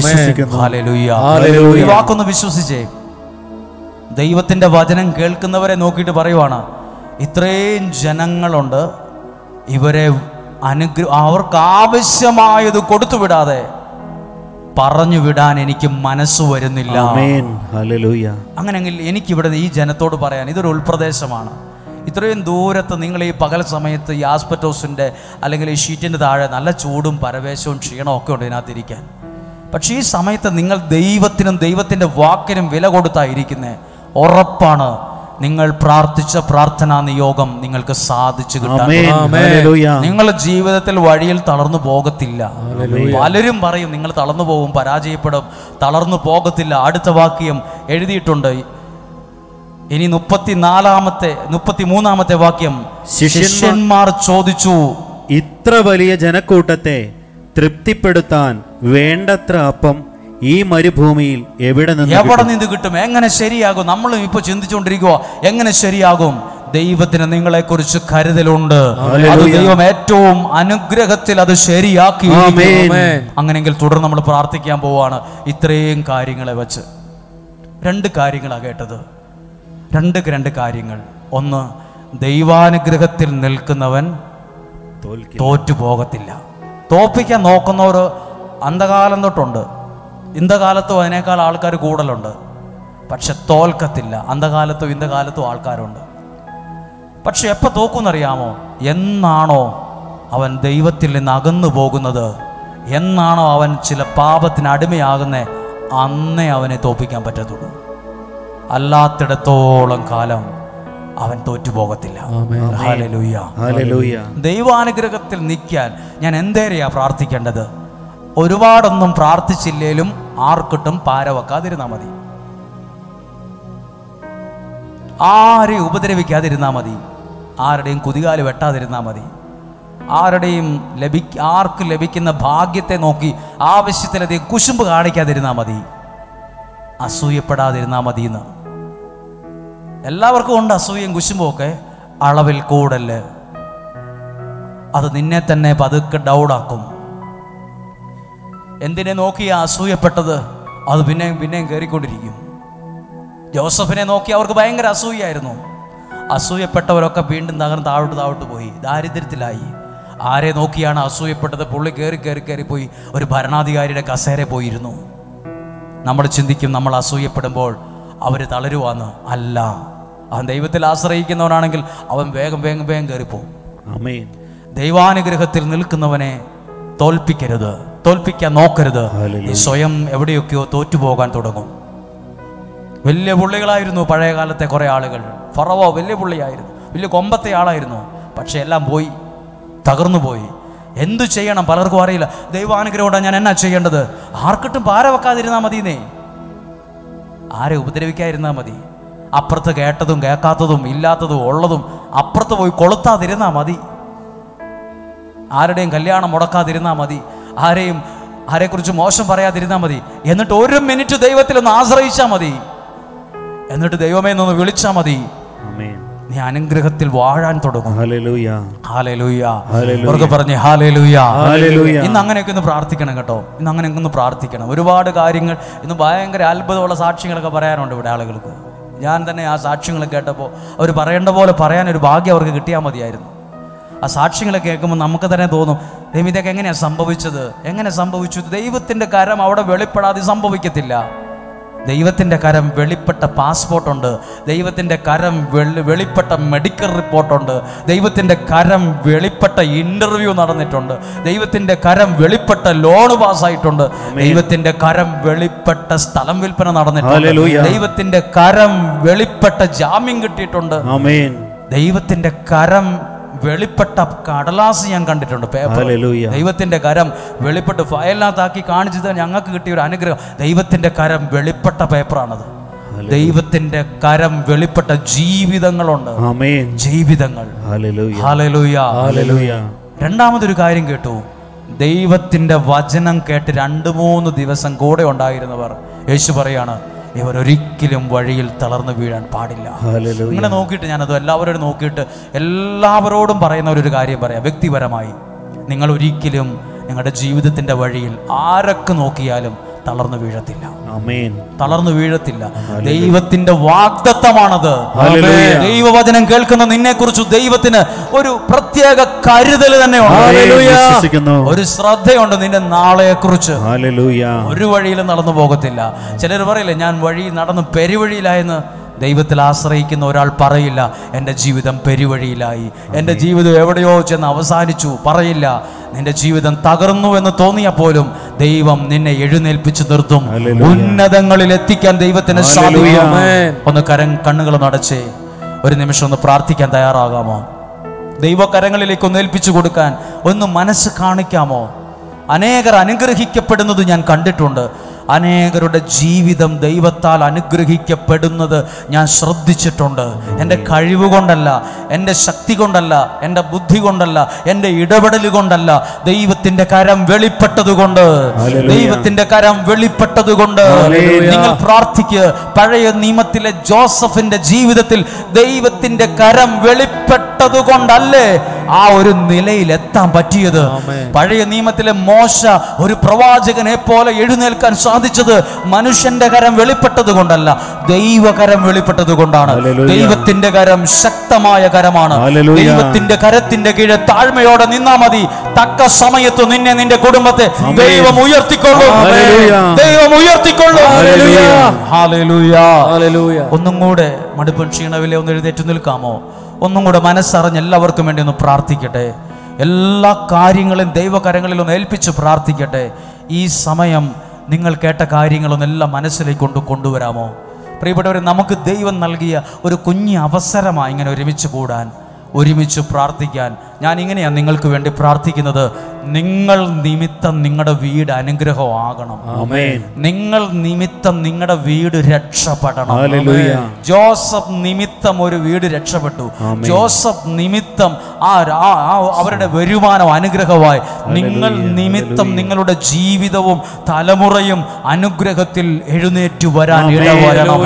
ഈ വാക്കൊന്ന് വിശ്വസിച്ചേ. ദൈവത്തിന്റെ വചനം കേൾക്കുന്നവരെ നോക്കിയിട്ട് പറയുവാണ്, ഇത്രയും ജനങ്ങളുണ്ട്, ഇവരെ അവർക്ക് ആവശ്യമായത് കൊടുത്തുവിടാതെ പറഞ്ഞു വിടാൻ എനിക്ക് മനസ്സ് വരുന്നില്ല. അങ്ങനെയെങ്കിൽ എനിക്കിവിടെ ഈ ജനത്തോട് പറയാൻ, ഇതൊരു ഉൾപ്രദേശമാണ്. ഇത്രയും ദൂരത്ത് നിങ്ങൾ ഈ പകൽ സമയത്ത് ഈ ആസ്പെറ്റോസിൻ്റെ അല്ലെങ്കിൽ ഈ ഷീറ്റിൻ്റെ താഴെ നല്ല ചൂടും പരവേശവും ക്ഷീണവും ഒക്കെ ഉണ്ട് ഇതിനകത്തിരിക്കാൻ. പക്ഷേ ഈ സമയത്ത് നിങ്ങൾ ദൈവത്തിനും ദൈവത്തിൻ്റെ വാക്കിനും വില കൊടുത്തായിരിക്കുന്നേ. ഉറപ്പാണ് നിങ്ങൾ പ്രാർത്ഥിച്ച പ്രാർത്ഥനാ നിയോഗം നിങ്ങൾക്ക് സാധിച്ചു കിട്ടാൻ. നിങ്ങളുടെ ജീവിതത്തിൽ വഴിയിൽ തളർന്നു പോകത്തില്ല. പലരും പറയും നിങ്ങൾ തളർന്നു പോകും, പരാജയപ്പെടും, തളർന്നു പോകത്തില്ല. അടുത്ത വാക്യം എഴുതിയിട്ടുണ്ട്. ഇനി 33-ാമത്തെ വാക്യം, ശിഷ്യന്മാർ ചോദിച്ചു, ഇത്ര വലിയ ജനക്കൂട്ടത്തെ തൃപ്തിപ്പെടുത്താൻ വേണ്ടത്ര അപ്പം ഈ മരുഭൂമിയിൽ എവിടെ നിന്ന് കിട്ടും? എങ്ങനെ ശരിയാകും? നമ്മളും ഇപ്പൊ ചിന്തിച്ചുകൊണ്ടിരിക്കുക, എങ്ങനെ ശരിയാകും? ദൈവത്തിന് നിങ്ങളെക്കുറിച്ച് കരുതലുണ്ട്. അത് ദൈവം ഏറ്റവും അനുഗ്രഹത്തിൽ അത് ശരിയാക്കി. അങ്ങനെയെങ്കിൽ തുടർന്ന് നമ്മൾ പ്രാർത്ഥിക്കാൻ പോവാണ്. ഇത്രയും കാര്യങ്ങളെ വെച്ച് 2 കാര്യങ്ങളാണ് കേട്ടത്. 2 കാര്യങ്ങൾ. ഒന്ന്, ദൈവാനുഗ്രഹത്തിൽ നിൽക്കുന്നവൻ തോറ്റു പോകത്തില്ല. തോൽപ്പിക്കാൻ നോക്കുന്നവർ അന്ധകാലം തൊട്ടുണ്ട്. ഇന്നകാലത്തും അതിനേക്കാൾ ആൾക്കാർ കൂടുതലുണ്ട്. പക്ഷെ തോൽക്കത്തില്ല. അന്ധകാലത്തും ഇന്നകാലത്തും ആൾക്കാരുണ്ട്. പക്ഷെ എപ്പോൾ തോക്കുന്നറിയാമോ? എന്നാണോ അവൻ ദൈവത്തിൽ നിന്ന് അകന്നു പോകുന്നത്, എന്നാണോ അവൻ ചില പാപത്തിന് അടിമയാകുന്നേ, അന്നേ അവനെ തോൽപ്പിക്കാൻ പറ്റത്തുള്ളൂ. അല്ലാത്തിടത്തോളം കാലം അവൻ തോറ്റുപോകത്തില്ല. ഹല്ലേലൂയ. ദൈവാനുഗ്രഹത്തിൽ നിൽക്കാൻ ഞാൻ എന്തേരെയാ പ്രാർത്ഥിക്കേണ്ടത്? ഒരുപാടൊന്നും പ്രാർത്ഥിച്ചില്ലേലും ആർക്കിട്ടും പാര വെക്കാതിരുന്നാൽ മതി. ആരെയും ഉപദ്രവിക്കാതിരുന്നാൽ മതി. ആരുടെയും കുതികാല് വെട്ടാതിരുന്നാൽ മതി. ആർക്ക് ലഭിക്കുന്ന ഭാഗ്യത്തെ നോക്കി ആവശ്യത്തിലധികം കുശുമ്പ് കാണിക്കാതിരുന്നാൽ മതി. അസൂയപ്പെടാതിരുന്നാൽ മതി എന്ന്. എല്ലാവർക്കും ഉണ്ട് അസൂയയും കുശുമ്പും ഒക്കെ. അളവിൽ കൂടല്. അത് നിന്നെ തന്നെ പതുക്കെ ഡൗണാക്കും. എന്തിനെ നോക്കിയാ അസൂയപ്പെട്ടത്? അത് പിന്നെയും കയറിക്കൊണ്ടിരിക്കും. ജോസഫിനെ നോക്കി അവർക്ക് ഭയങ്കര അസൂയായിരുന്നു. അസൂയപ്പെട്ടവരൊക്കെ വീണ്ടും താഴോട്ട് പോയി, ദാരിദ്ര്യത്തിലായി. ആരെ നോക്കിയാണ് അസൂയപ്പെട്ടത്? പുള്ളി കയറി പോയി ഒരു ഭരണാധികാരിയുടെ കസേര പോയിരുന്നു. നമ്മൾ ചിന്തിക്കും നമ്മൾ അസൂയപ്പെടുമ്പോൾ അവർ തളരുവാന്ന്. അല്ല, അവൻ ദൈവത്തിൽ ആശ്രയിക്കുന്നവനാണെങ്കിൽ അവൻ വേഗം കയറിപ്പോവും. ദൈവാനുഗ്രഹത്തിൽ നിൽക്കുന്നവനെ തോൽപ്പിക്കരുത്, തോൽപ്പിക്കാൻ നോക്കരുത്. നീ സ്വയം എവിടെയൊക്കെയോ തോറ്റുപോകാൻ തുടങ്ങും. വലിയ പുള്ളികളായിരുന്നു പഴയ കാലത്തെ കുറെ ആളുകൾ. ഫറവോ വലിയ പുള്ളിയായിരുന്നു, വലിയ കൊമ്പത്തെ ആളായിരുന്നു. പക്ഷെ എല്ലാം പോയി, തകർന്നു പോയി. എന്തു ചെയ്യണം പലർക്കും അറിയില്ല. ദൈവാനുഗ്രഹം ഞാൻ എന്നാ ചെയ്യേണ്ടത്? ആർക്കിട്ടും പാര വെക്കാതിരുന്നാൽ മതിയെന്നേ. ആരെ ഉപദ്രവിക്കാതിരുന്നാൽ മതി. അപ്പുറത്ത് കേട്ടതും കേൾക്കാത്തതും ഇല്ലാത്തതും ഉള്ളതും അപ്പുറത്ത് പോയി കൊളുത്താതിരുന്നാൽ മതി. ആരുടെയും കല്യാണം മുടക്കാതിരുന്നാൽ മതി. ആരെക്കുറിച്ച് മോശം പറയാതിരുന്നാൽ മതി. എന്നിട്ട് 1 മിനിറ്റ് ദൈവത്തിലൊന്ന് ആശ്രയിച്ചാൽ മതി. എന്നിട്ട് ദൈവമേ എന്നൊന്ന് വിളിച്ചാൽ മതി. നീ അനുഗ്രഹത്തിൽ വാഴാൻ തുടങ്ങും. പറഞ്ഞേ ഹല്ലേലൂയ. ഇന്ന് അങ്ങനെയൊക്കെ ഒന്ന് പ്രാർത്ഥിക്കണം കേട്ടോ. ഇന്ന് അങ്ങനെയൊക്കെ ഒന്ന് പ്രാർത്ഥിക്കണം. ഒരുപാട് കാര്യങ്ങൾ ഇന്ന് ഭയങ്കര അത്ഭുതമുള്ള സാക്ഷ്യങ്ങളൊക്കെ പറയാനുണ്ട് ഇവിടെ ആളുകൾക്ക്. ഞാൻ തന്നെ ആ സാക്ഷ്യങ്ങൾ കേട്ടപ്പോൾ അവർ പറയേണ്ട പോലെ പറയാനൊരു ഭാഗ്യം അവർക്ക് കിട്ടിയാൽ മതിയായിരുന്നു. ആ സാക്ഷ്യങ്ങളെ കേൾക്കുമ്പോൾ നമുക്ക് തന്നെ തോന്നും, ഇതൊക്കെ എങ്ങനെയാണ് സംഭവിച്ചത്? എങ്ങനെ സംഭവിച്ചു? ദൈവത്തിൻ്റെ കരം അവിടെ വെളിപ്പെടാതെ സംഭവിക്കത്തില്ല. ദൈവത്തിൻ്റെ കരം വെളിപ്പെട്ട പാസ്പോർട്ടുണ്ട്. ദൈവത്തിൻ്റെ കരം വെളിപ്പെട്ട മെഡിക്കൽ റിപ്പോർട്ടുണ്ട്. ദൈവത്തിൻ്റെ കരം വെളിപ്പെട്ട ഇൻ്റർവ്യൂ നടന്നിട്ടുണ്ട്. ദൈവത്തിൻ്റെ കരം വെളിപ്പെട്ട ലോൺ പാസ്സായിട്ടുണ്ട്. ദൈവത്തിൻ്റെ കരം വെളിപ്പെട്ട സ്ഥലം വിൽപ്പന നടന്നിട്ടുണ്ട്. ദൈവത്തിൻ്റെ കരം വെളിപ്പെട്ട ജാമ്യം കിട്ടിയിട്ടുണ്ട്. ദൈവത്തിൻ്റെ കരം വെളിപ്പെട്ട കടലാസ് ഞാൻ കണ്ടിട്ടുണ്ട്, പേപ്പർ. ദൈവത്തിന്റെ കരം വെളിപ്പെട്ട് ഫയലിനകത്താക്കി കാണിച്ചത് ഞങ്ങൾക്ക് കിട്ടിയ ഒരു അനുഗ്രഹം. ദൈവത്തിന്റെ കരം വെളിപ്പെട്ട പേപ്പറാണത്. ദൈവത്തിന്റെ കരം വെളിപ്പെട്ട ജീവിതങ്ങളുണ്ട്, ജീവിതങ്ങൾ. രണ്ടാമതൊരു കാര്യം കേട്ടു. ദൈവത്തിന്റെ വചനം കേട്ട് 2-3 ദിവസം കൂടെ ഉണ്ടായിരുന്നവർ, യേശു പറയാണ്, ഇവരൊരിക്കലും വഴിയിൽ തളർന്നു വീഴാൻ പാടില്ല. ഇങ്ങനെ നോക്കിയിട്ട് ഞാനത് എല്ലാവരോടും നോക്കിയിട്ട് എല്ലാവരോടും പറയുന്ന ഒരു കാര്യം പറയാം. വ്യക്തിപരമായി നിങ്ങൾ ഒരിക്കലും നിങ്ങളുടെ ജീവിതത്തിന്റെ വഴിയിൽ ആരൊക്കെ നോക്കിയാലും തളർന്നു വീഴത്തില്ല. തളർന്നു വീഴത്തില്ല. ദൈവത്തിന്റെ വാഗ്ദത്തമാണത്. ദൈവവചനം കേൾക്കുന്ന നിന്നെ കുറിച്ച് ദൈവത്തിന് ഒരു പ്രത്യേക കരുതൽ തന്നെയുണ്ട്, ഒരു ശ്രദ്ധയുണ്ട് നിന്റെ നാളെയെ കുറിച്ച്. ഒരു വഴിയിലും നടന്നു പോകത്തില്ല. ചിലർ പറയില്ലേ, ഞാൻ വഴി നടന്ന് പെരുവഴിയിലായെന്ന്. ദൈവത്തിൽ ആശ്രയിക്കുന്ന ഒരാൾ പറയില്ല, എൻ്റെ ജീവിതം പെരുവഴിയിലായി, എൻ്റെ ജീവിതം എവിടെയോ ചെന്ന് അവസാനിച്ചു. പറയില്ല. നിന്റെ ജീവിതം തകർന്നു എന്ന് തോന്നിയാൽ പോലും ദൈവം നിന്നെ എഴുന്നേൽപ്പിച്ചു നിർത്തും. ഉന്നതങ്ങളിൽ എത്തിക്കാൻ ദൈവത്തിന് സാധിക്കും. ഒന്ന് കണ്ണുകൾ നടച്ചേ ഒരു നിമിഷം ഒന്ന് പ്രാർത്ഥിക്കാൻ തയ്യാറാകാമോ? ദൈവകരങ്ങളിലേക്ക് ഒന്ന് ഏൽപ്പിച്ചു കൊടുക്കാൻ ഒന്ന് മനസ്സ് കാണിക്കാമോ? അനേകർ അനുഗ്രഹിക്കപ്പെടുന്നത് ഞാൻ കണ്ടിട്ടുണ്ട്. അനേകരുടെ ജീവിതം ദൈവത്താൽ അനുഗ്രഹിക്കപ്പെടുന്നത് ഞാൻ ശ്രദ്ധിച്ചിട്ടുണ്ട്. എൻ്റെ കഴിവ് കൊണ്ടല്ല, എൻ്റെ ശക്തി കൊണ്ടല്ല, എൻ്റെ ബുദ്ധി കൊണ്ടല്ല, എൻ്റെ ഇടപെടൽ കൊണ്ടല്ല, ദൈവത്തിൻ്റെ കരം വെളിപ്പെട്ടതുകൊണ്ട്, ദൈവത്തിൻ്റെ കരം വെളിപ്പെട്ടതുകൊണ്ട്. നിങ്ങൾ പ്രാർത്ഥിക്കുക. പഴയ നിയമത്തിലെ ജോസഫിന്റെ ജീവിതത്തിൽ ദൈവത്തിന്റെ കരം വെളിപ്പെട്ടത് കൊണ്ടല്ലേ ആ ഒരു നിലയിൽ എത്താൻ പറ്റിയത്. പഴയ നിയമത്തിലെ മോശ ഒരു പ്രവാചകനെ പോലെ എഴുന്നേൽക്കാൻ സാധിച്ചത് മനുഷ്യന്റെ കരം വെളിപ്പെട്ടത് കൊണ്ടല്ല, ദൈവകരം വെളിപ്പെട്ടത് കൊണ്ടാണ്. ദൈവത്തിന്റെ കരം ശക്തമായ കരമാണ്. ദൈവത്തിന്റെ കരത്തിന്റെ കീഴെ താഴ്മയോടെ നിന്നാ മതി. തക്ക സമയത്ത് നിന്നെ, നിന്റെ കുടുംബത്തെ ദൈവം ഉയർത്തിക്കൊള്ളും. ദൈവം ഉയർത്തിക്കൊള്ളും. ഒന്നും കൂടെ മടുപ്പൻ ക്ഷീണവിലെ ഒന്ന് എഴുന്നേറ്റ് നിൽക്കാമോ? ഒന്നും കൂടെ മനസ്സറിഞ്ഞ് എല്ലാവർക്കും വേണ്ടി ഒന്ന് പ്രാർത്ഥിക്കട്ടെ. എല്ലാ കാര്യങ്ങളും ദൈവകരങ്ങളിൽ ഒന്ന് ഏൽപ്പിച്ച് പ്രാർത്ഥിക്കട്ടെ. ഈ സമയം നിങ്ങൾ കേട്ട കാര്യങ്ങളൊന്നെല്ലാം മനസ്സിലേക്ക് കൊണ്ടുവരാമോ? പ്രിയപ്പെട്ടവരെ, നമുക്ക് ദൈവം നൽകിയ ഒരു കുഞ്ഞു അവസരമായി ഇങ്ങനെ ഒരുമിച്ച് കൂടാൻ, ഒരുമിച്ച് പ്രാർത്ഥിക്കാൻ. ഞാൻ ഇങ്ങനെയാണ് നിങ്ങൾക്ക് വേണ്ടി പ്രാർത്ഥിക്കുന്നത്. നിങ്ങൾ നിമിത്തം നിങ്ങളുടെ വീട് അനുഗ്രഹമാകണം. നിങ്ങൾ നിമിത്തം നിങ്ങളുടെ വീട് രക്ഷപ്പെടണം. ജോസഫ് നിമിത്തം ഒരു വീട് രക്ഷപ്പെട്ടു. ജോസഫ് നിമിത്തം അവരുടെ വരുമാനം അനുഗ്രഹമായി. നിങ്ങൾ നിമിത്തം നിങ്ങളുടെ ജീവിതവും തലമുറയും അനുഗ്രഹത്തിൽ എഴുന്നേറ്റു വരാൻ ഇടവരണം.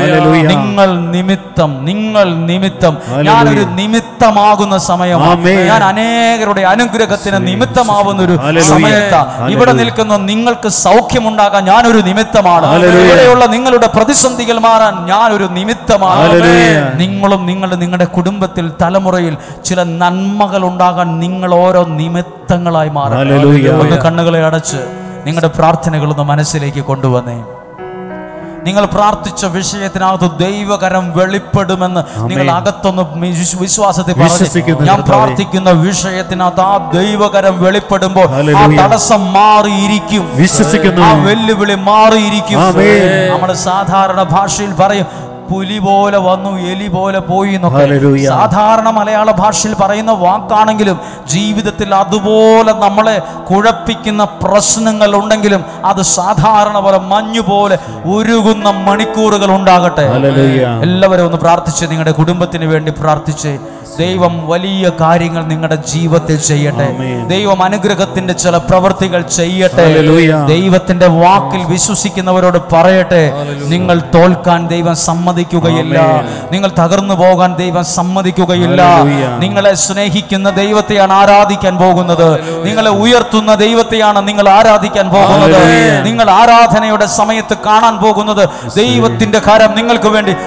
നിങ്ങൾ നിമിത്തം ഞാനൊരു നിമിത്തമാകുന്ന സമയമാണ്. ഞാൻ അനേകരുടെ അനുഗ്രഹത്തിന് നിമിത്തമാവുന്ന ഒരു സമയത്താ. ഇവിടെ നിൽക്കുന്ന നിങ്ങൾക്ക് സൗഖ്യമുണ്ടാകാൻ ഞാനൊരു നിമിത്തമാണ്. ഇവിടെയുള്ള നിങ്ങളുടെ പ്രതിസന്ധികൾ മാറാൻ ഞാനൊരു നിമിത്തമാണ്. നിങ്ങളും നിങ്ങളുടെ കുടുംബത്തിൽ തലമുറയിൽ ചില നന്മകൾ ഉണ്ടാകാൻ നിങ്ങൾ ഓരോ നിമിത്തങ്ങളായി മാറും. ഒന്ന് കണ്ണുകളെ അടച്ച് നിങ്ങളുടെ പ്രാർത്ഥനകളൊന്ന് മനസ്സിലേക്ക് കൊണ്ടുവന്നേ. നിങ്ങൾ പ്രാർത്ഥിച്ച വിഷയത്തിനകത്ത് ദൈവകരം വെളിപ്പെടുമെന്ന് നിങ്ങൾ അകത്തൊന്ന് വിശ്വാസത്തിൽ പറഞ്ഞു. ഞാൻ പ്രാർത്ഥിക്കുന്ന വിഷയത്തിനകത്ത് ആ ദൈവകരം വെളിപ്പെടുമ്പോൾ ആ തടസ്സം മാറിയിരിക്കും, ആ വെല്ലുവിളി മാറിയിരിക്കും. നമ്മുടെ സാധാരണ ഭാഷയിൽ പറയും പുലി പോലെ വന്നു എലി പോലെ പോയി എന്നൊക്കെ. സാധാരണ മലയാള ഭാഷയിൽ പറയുന്ന വാക്കാണെങ്കിലും ജീവിതത്തിൽ അതുപോലെ നമ്മളെ കുഴപ്പിക്കുന്ന പ്രശ്നങ്ങൾ ഉണ്ടെങ്കിലും അത് സാധാരണ പോലെ മഞ്ഞുപോലെ ഉരുകുന്ന മണിക്കൂറുകൾ ഉണ്ടാകട്ടെ. എല്ലാവരും ഒന്ന് പ്രാർത്ഥിച്ച്, നിങ്ങളുടെ കുടുംബത്തിന് വേണ്ടി പ്രാർത്ഥിച്ച്. ദൈവം വലിയ കാര്യങ്ങൾ നിങ്ങളുടെ ജീവിതത്തിൽ ചെയ്യട്ടെ. ദൈവം അനുഗ്രഹത്തിന്റെ ചില പ്രവൃത്തികൾ ചെയ്യട്ടെ. ദൈവത്തിന്റെ വാക്കിൽ വിശ്വസിക്കുന്നവരോട് പറയട്ടെ, നിങ്ങൾ തോൽക്കാൻ ദൈവം സമ്മതിക്കുകയില്ല. നിങ്ങൾ തകർന്നു പോകാൻ ദൈവം സമ്മതിക്കുകയില്ല. നിങ്ങളെ സ്നേഹിക്കുന്ന ദൈവത്തെയാണ് ആരാധിക്കാൻ പോകുന്നത്. നിങ്ങളെ ഉയർത്തുന്ന ദൈവത്തെയാണ് നിങ്ങൾ ആരാധിക്കാൻ പോകുന്നത്. നിങ്ങൾ ആരാധനയുടെ സമയത്ത് കാണാൻ പോകുന്നത് ദൈവത്തിന്റെ കരം നിങ്ങൾക്ക് വേണ്ടി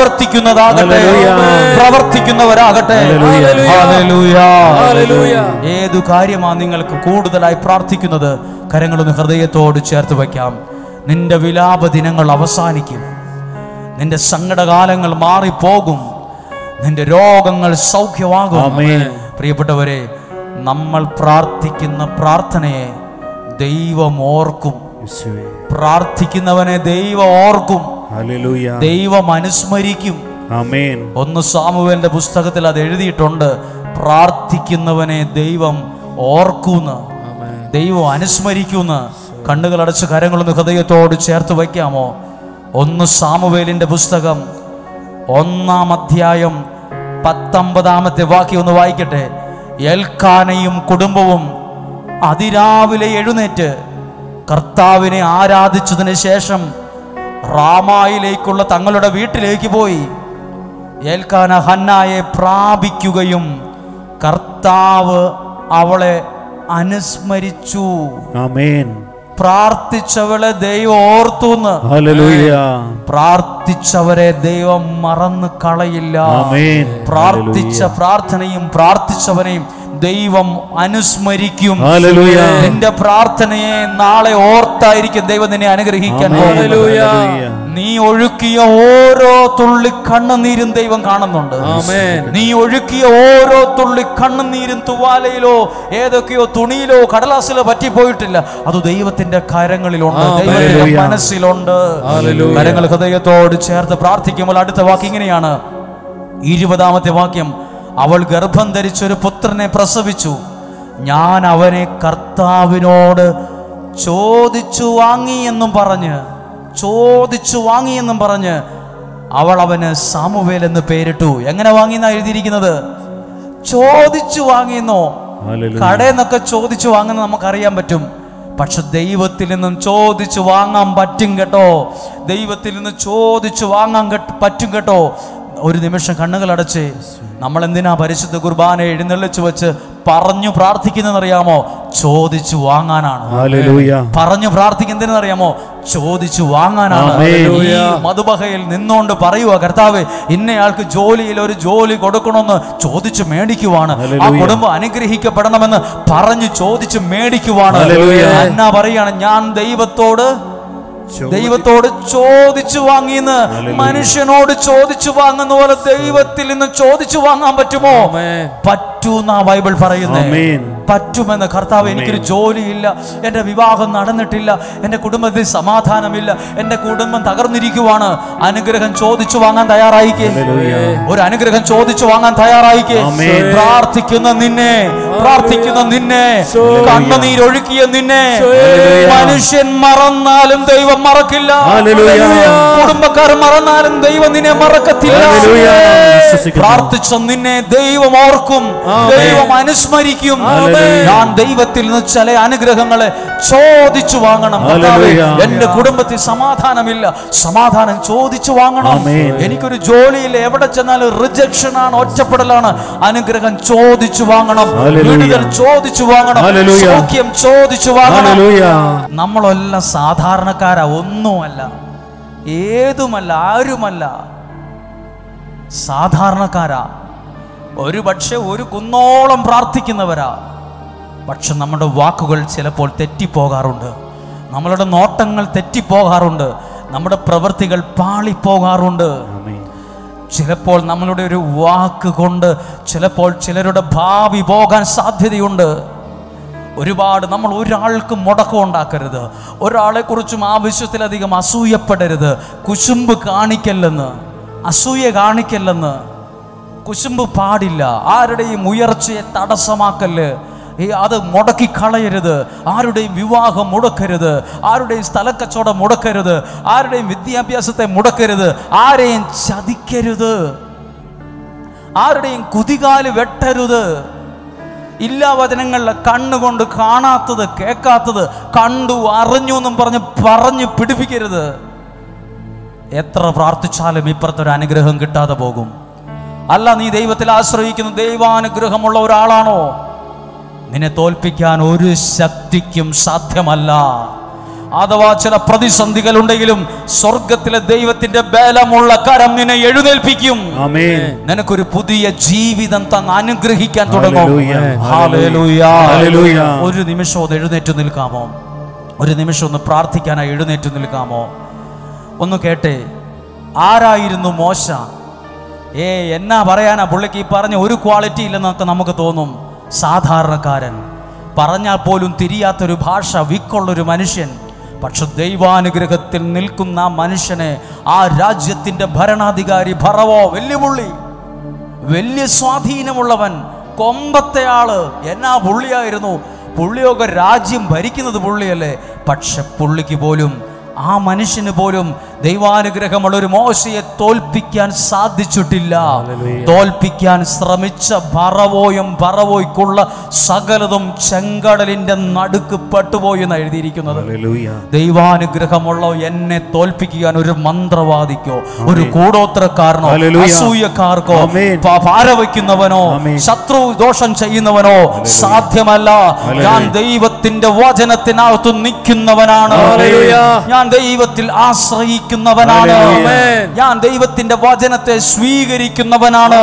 പ്രവർത്തിക്കുന്നവരാകട്ടെ. ഏതു കാര്യമാണ് നിങ്ങൾക്ക് കൂടുതലായി പ്രാർത്ഥിക്കുന്നത്? കരങ്ങളൊന്ന് ഹൃദയത്തോട് ചേർത്ത് വയ്ക്കാം. നിന്റെ വിലാപ ദിനങ്ങൾ അവസാനിക്കും. നിന്റെ സങ്കടകാലങ്ങൾ മാറിപ്പോകും. നിന്റെ രോഗങ്ങൾ സൗഖ്യമാകും. പ്രിയപ്പെട്ടവരെ, നമ്മൾ പ്രാർത്ഥിക്കുന്ന പ്രാർത്ഥനയെ ദൈവം ഓർക്കും. പ്രാർത്ഥിക്കുന്നവനെ ദൈവം ഓർക്കും. ദൈവം അനുസ്മരിക്കും. ഒന്ന് സാമുവേലിന്റെ പുസ്തകത്തിൽ അത് എഴുതിയിട്ടുണ്ട്. പ്രാർത്ഥിക്കുന്നവനെ ദൈവം ഓർക്കുന്നു, ദൈവം അനുസ്മരിക്കുന്നു. കണ്ണുകളടച്ച് കരങ്ങളൊന്ന് ഹൃദയത്തോട് ചേർത്ത് വയ്ക്കാമോ? ഒന്ന് സാമുവേലിന്റെ പുസ്തകം 1-ാം അധ്യായം 19-ാമത്തെ വാക്യം ഒന്ന് വായിക്കട്ടെ. എൽക്കാനയും കുടുംബവും അതിരാവിലെ എഴുന്നേറ്റ് കർത്താവിനെ ആരാധിച്ചതിന് ശേഷം റാമായിലേക്കുള്ള തങ്ങളുടെ വീട്ടിലേക്ക് പോയി. എൽക്കാന ഹന്നായെ പ്രാപിക്കുകയും കർത്താവ് അവളെ അനുസ്മരിച്ചു. പ്രാർത്ഥിച്ചവളെ ദൈവം ഓർത്തുന്ന്. പ്രാർത്ഥിച്ചവരെ ദൈവം മറന്നു കളയില്ല. പ്രാർത്ഥിച്ച പ്രാർത്ഥനയും പ്രാർത്ഥിച്ചവനെയും ദൈവം അനുസ്മരിക്കും. നിന്റെ പ്രാർത്ഥനയെ നാളെ ഓർത്തായിരിക്കും ദൈവം നിന്നെ അനുഗ്രഹിക്കാൻ പോകുന്നത്. നീ ഒഴുക്കിയ ഓരോ തുള്ളി കണ്ണുനീരും ദൈവം കാണുന്നുണ്ട്. നീ ഒഴുക്കിയ ഓരോ തുള്ളി കണ്ണുനീരും തുവാലയിലോ ഏതൊക്കെയോ തുണിയിലോ കടലാസിലോ പറ്റിപ്പോയിട്ടില്ല. അത് ദൈവത്തിന്റെ കരങ്ങളിലുണ്ട്, ദൈവത്തിന്റെ മനസ്സിലുണ്ട്. കരങ്ങൾ ഹൃദയത്തോട് ചേർത്ത് പ്രാർത്ഥിക്കുമ്പോൾ അടുത്ത വാക്യം ഇങ്ങനെയാണ്, 20-ാമത്തെ വാക്യം. അവൾ ഗർഭം ധരിച്ചൊരു പുത്രനെ പ്രസവിച്ചു. ഞാൻ അവനെ കർത്താവിനോട് ചോദിച്ചു വാങ്ങി എന്നും പറഞ്ഞ് ചോദിച്ചു വാങ്ങിയെന്നും പറഞ്ഞ് അവൾ അവന് സാമുവേൽ എന്ന് പേരിട്ടു. എങ്ങനെ വാങ്ങിയെന്നാ എഴുതിയിരിക്കുന്നത്? ചോദിച്ചു വാങ്ങിയെന്നോ. കടയിൽ നിന്നൊക്കെ ചോദിച്ചു വാങ്ങുന്നത് നമുക്കറിയാൻ പറ്റും. പക്ഷെ ദൈവത്തിൽ നിന്നും ചോദിച്ചു വാങ്ങാൻ പറ്റും കേട്ടോ. ദൈവത്തിൽ നിന്ന് ചോദിച്ചു വാങ്ങാൻ പറ്റും കേട്ടോ. ഒരു നിമിഷം കണ്ണുകൾ അടച്ച് നമ്മൾ എന്തിനാ പരിശുദ്ധ കുർബാന എഴുന്നള്ളിച്ചു വെച്ച് പറഞ്ഞു പ്രാർത്ഥിക്കുന്നതെന്നറിയാമോ? ചോദിച്ചു വാങ്ങാനാണ്. പറഞ്ഞു പ്രാർത്ഥിക്കുന്നതെന്നറിയാമോ? ചോദിച്ചു വാങ്ങാനാണ്. ഈ മധുബഹയിൽ നിന്നുകൊണ്ട് പറയുക, കർത്താവേ ഇന്നയാൾക്ക് ജോലിയിൽ ഒരു ജോലി കൊടുക്കണമെന്ന് ചോദിച്ചു മേടിക്കുവാണ്. ആ കുടുംബം അനുഗ്രഹിക്കപ്പെടണമെന്ന് പറഞ്ഞു ചോദിച്ചു മേടിക്കുവാണ്. എന്നാ പറയാണ്? ഞാൻ ദൈവത്തോട് ചോദിച്ചു വാങ്ങിയെന്ന്. മനുഷ്യനോട് ചോദിച്ചു വാങ്ങുന്ന പോലെ ദൈവത്തിൽ നിന്ന് ചോദിച്ചു വാങ്ങാൻ പറ്റുമോ? പറ്റൂന്നാ ബൈബിൾ പറയുന്നേ. പറ്റുമെന്ന്. കർത്താവ്, എനിക്കൊരു ജോലിയില്ല, എൻ്റെ വിവാഹം നടന്നിട്ടില്ല, എൻ്റെ കുടുംബത്തിൽ സമാധാനമില്ല, എൻ്റെ കുടുംബം തകർന്നിരിക്കുവാണ്. അനുഗ്രഹം ചോദിച്ചു വാങ്ങാൻ തയ്യാറായിക്കേ. ഒരു അനുഗ്രഹം ചോദിച്ചു വാങ്ങാൻ തയ്യാറായിക്കേ. പ്രാർത്ഥിക്കുന്ന നിന്നെ കണ്ണുനീരൊഴുക്കിയ നിന്നെ മനുഷ്യൻ മറന്നാലും ദൈവം മറക്കില്ല. കുടുംബക്കാർ മറന്നാലും ദൈവം നിന്നെ മറക്കത്തില്ല. പ്രാർത്ഥിച്ച നിന്നെ ദൈവം ഓർക്കും, ദൈവം അനുസ്മരിക്കും. ഞാൻ ദൈവത്തിൽ നിന്ന് ചില അനുഗ്രഹങ്ങളെ ചോദിച്ചു വാങ്ങണം. എന്റെ കുടുംബത്തിൽ സമാധാനമില്ല, സമാധാനം ചോദിച്ചു വാങ്ങണം. എനിക്കൊരു ജോലിയിൽ എവിടെ ചെന്നാലും റിജക്ഷൻ ആണ്, ഒറ്റപ്പെടലാണ്. അനുഗ്രഹം ചോദിച്ചു വാങ്ങണം. വിടുതൽ ചോദിച്ചു വാങ്ങണം. സൗഖ്യം ചോദിച്ചു വാങ്ങണം. നമ്മളെല്ലാം സാധാരണക്കാരാ, ഒന്നുമല്ല, ഏതുമല്ല, ആരുമല്ല, സാധാരണക്കാരാ. ഒരു പക്ഷെ ഒരു കുന്നോളം പ്രാർത്ഥിക്കുന്നവരാ. പക്ഷെ നമ്മുടെ വാക്കുകൾ ചിലപ്പോൾ തെറ്റിപ്പോകാറുണ്ട്, നമ്മളുടെ നോട്ടങ്ങൾ തെറ്റിപ്പോകാറുണ്ട്, നമ്മുടെ പ്രവൃത്തികൾ പാളിപ്പോകാറുണ്ട്. ചിലപ്പോൾ നമ്മളുടെ ഒരു വാക്ക് കൊണ്ട് ചിലപ്പോൾ ചിലരുടെ ഭാവി പോകാൻ സാധ്യതയുണ്ട്. ഒരുപാട് നമ്മൾ ഒരാൾക്ക് മുടക്കം ഉണ്ടാക്കരുത്. ഒരാളെ കുറിച്ചും ആവശ്യത്തിലധികം അസൂയപ്പെടരുത്. കുശുമ്പ് കാണിക്കല്ലെന്ന്, അസൂയ കാണിക്കല്ലെന്ന്. കുശുമ്പ് പാടില്ല. ആരുടെയും ഉയർച്ചയെ തടസ്സമാക്കല്ല്. അത് മുടക്കിക്കളയരുത്. ആരുടെയും വിവാഹം മുടക്കരുത്, ആരുടെയും സ്ഥലക്കച്ചവടം മുടക്കരുത്, ആരുടെയും വിദ്യാഭ്യാസത്തെ മുടക്കരുത്, ആരെയും ചതിക്കരുത്, ആരുടെയും കുതികാല് വെട്ടരുത്. ഇല്ലാ വചനങ്ങളിലെ കണ്ണുകൊണ്ട് കാണാത്തത് കേൾക്കാത്തത് കണ്ടു അറിഞ്ഞു എന്നും പറഞ്ഞു പിടിപ്പിക്കരുത്. എത്ര പ്രാർത്ഥിച്ചാലും ഇപ്പുറത്തൊരു അനുഗ്രഹം കിട്ടാതെ പോകും. അല്ല, നീ ദൈവത്തിൽ ആശ്രയിക്കുന്ന ദൈവാനുഗ്രഹമുള്ള ഒരാളാണോ? നിന്നെ തോൽപ്പിക്കാൻ ഒരു ശക്തിക്കും സാധ്യമല്ല. അഥവാ ചില പ്രതിസന്ധികൾ ഉണ്ടെങ്കിലും സ്വർഗത്തിലെ ദൈവത്തിന്റെ ബലമുള്ള കരം നിന്നെ എഴുന്നേൽപ്പിക്കും. നിനക്കൊരു പുതിയ ജീവിതം തന്ന് അനുഗ്രഹിക്കാൻ തുടങ്ങും. ഒരു നിമിഷം ഒന്ന് എഴുന്നേറ്റ് നിൽക്കാമോ? ഒരു നിമിഷം ഒന്ന് പ്രാർത്ഥിക്കാനായി എഴുന്നേറ്റ് നിൽക്കാമോ? ഒന്ന് കേട്ടെ, ആരായിരുന്നു മോശ? എന്നാ പറയാനാ പുള്ളിക്ക് ഈ പറഞ്ഞ ഒരു ക്വാളിറ്റി ഇല്ലെന്നൊക്കെ നമുക്ക് തോന്നും. സാധാരണക്കാരൻ, പറഞ്ഞാൽ പോലും തിരിയാത്തൊരു ഭാഷ, വിക്കുള്ളൊരു മനുഷ്യൻ. പക്ഷെ ദൈവാനുഗ്രഹത്തിൽ നിൽക്കുന്ന ആ മനുഷ്യനെ ആ രാജ്യത്തിൻ്റെ ഭരണാധികാരി ഫറവോ, വെല്ലുവിളി, വലിയ സ്വാധീനമുള്ളവൻ, കൊമ്പത്തെ ആള്. എന്നാ പുള്ളിയായിരുന്നു. പുള്ളിയൊക്കെ രാജ്യം ഭരിക്കുന്നത് പുള്ളിയല്ലേ. പക്ഷെ പുള്ളിക്ക് പോലും, ആ മനുഷ്യന് പോലും ദൈവാനുഗ്രഹമുള്ള ഒരു മോശയെ തോൽപ്പിക്കാൻ സാധിച്ചിട്ടില്ല. തോൽപ്പിക്കാൻ ശ്രമിച്ച ഫറവോയ്ക്കുള്ള സകലതും ചെങ്കടലിന്റെ നടുക്ക് പെട്ടുപോയി എന്ന് എഴുതിയിരിക്കുന്നത്. ദൈവാനുഗ്രഹമുള്ള എന്നെ തോൽപ്പിക്കാൻ ഒരു മന്ത്രവാദിക്കോ, ഒരു കൂടോത്രക്കാരനോ, അസൂയക്കാർക്കോ, പാരവയ്ക്കുന്നവനോ, ശത്രു ദോഷം ചെയ്യുന്നവനോ സാധ്യമല്ല. ഞാൻ ദൈവത്തിന്റെ വചനത്തിനകത്ത് നിൽക്കുന്നവനാണ്. ഞാൻ ദൈവത്തിൽ ആശ്രയിക്കുന്നവനാണ്. ഞാൻ ദൈവത്തിന്റെ വചനത്തെ സ്വീകരിക്കുന്നവനാണ്.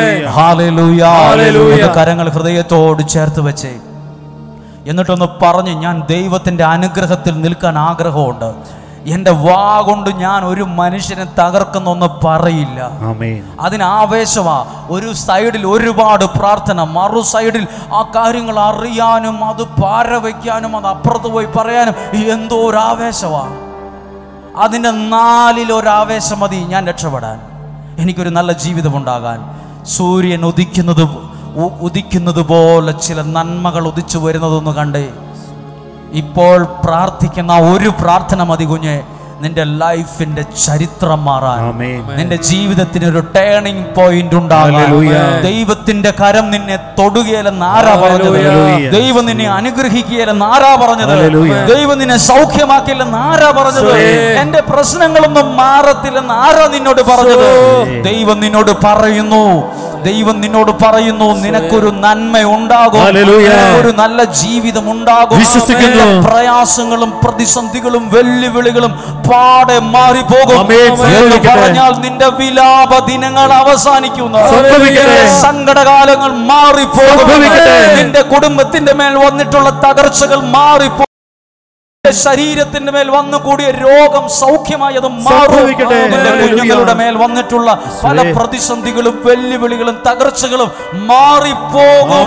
കരങ്ങൾ ഹൃദയത്തോട് ചേർത്ത് വെച്ചേ. എന്നിട്ടൊന്ന് പറഞ്ഞ്, ഞാൻ ദൈവത്തിന്റെ അനുഗ്രഹത്തിൽ നിൽക്കാൻ ആഗ്രഹമുണ്ട്. എൻ്റെ വാ കൊണ്ട് ഞാൻ ഒരു മനുഷ്യനെ തകർക്കുന്നൊന്നും പറയില്ല. അതിന് ആവേശമാ. ഒരു സൈഡിൽ ഒരുപാട് പ്രാർത്ഥന, മറു സൈഡിൽ ആ കാര്യങ്ങൾ അറിയാനും അത് പാരവയ്ക്കാനും അത് അപ്പുറത്ത് പോയി പറയാനും എന്തോ ഒരു ആവേശമാ. അതിൻ്റെ 4-1 മതി ഞാൻ രക്ഷപ്പെടാൻ, എനിക്കൊരു നല്ല ജീവിതമുണ്ടാകാൻ. സൂര്യൻ ഉദിക്കുന്നത് പോലെ ചില നന്മകൾ ഉദിച്ചു വരുന്നതൊന്ന് കണ്ടേ. ഇപ്പോൾ പ്രാർത്ഥിക്കുന്ന ഒരു പ്രാർത്ഥന മതി കുഞ്ഞെ. നിന്റെ ലൈഫിന്റെ ചരിത്രം മാറാൻ, ആമേൻ. നിന്റെ ജീവിതത്തിന് ഒരു ടേണിംഗ് പോയിന്റ് ഉണ്ടാകാൻ, ഹല്ലേലൂയ. ദൈവത്തിന്റെ കരം നിന്നെ തൊടുകയില്ലെന്ന് ആരാ പറഞ്ഞത്? ഹല്ലേലൂയ. ദൈവം നിന്നെ അനുഗ്രഹിക്കുകയില്ലെന്ന് ആരാ പറഞ്ഞത്? ഹല്ലേലൂയ. ദൈവം നിന്നെ സൗഖ്യമാക്കില്ലെന്ന് ആരാ പറഞ്ഞത്? എന്റെ പ്രശ്നങ്ങളൊന്നും മാറത്തില്ലെന്ന് ആരാ നിന്നോട് പറഞ്ഞത്? ദൈവം നിന്നോട് പറയുന്നു, ദൈവം നിന്നോട് പറയുന്നു, നിനക്കൊരു നന്മ ഉണ്ടാകും, ഒരു നല്ല ജീവിതം ഉണ്ടാകും. പ്രയാസങ്ങളും പ്രതിസന്ധികളും വെല്ലുവിളികളും പാടെ മാറിപ്പോകും എന്ന് പറഞ്ഞാൽ നിന്റെ വിലാപ ദിനങ്ങൾ അവസാനിക്കുന്നു. സങ്കടകാലങ്ങൾ മാറിപ്പോകും. നിന്റെ കുടുംബത്തിന്റെ മേൽ വന്നിട്ടുള്ള തകർച്ചകൾ മാറിപ്പോ, ശരീരത്തിന്റെ മേൽ വന്നുകൂടിയ രോഗം സൗഖ്യമായത് മാറും. നിന്റെ കുഞ്ഞുങ്ങളുടെ മേൽ വന്നിട്ടുള്ള പല പ്രതിസന്ധികളും വെല്ലുവിളികളും തകർച്ചകളും മാറിപ്പോകും.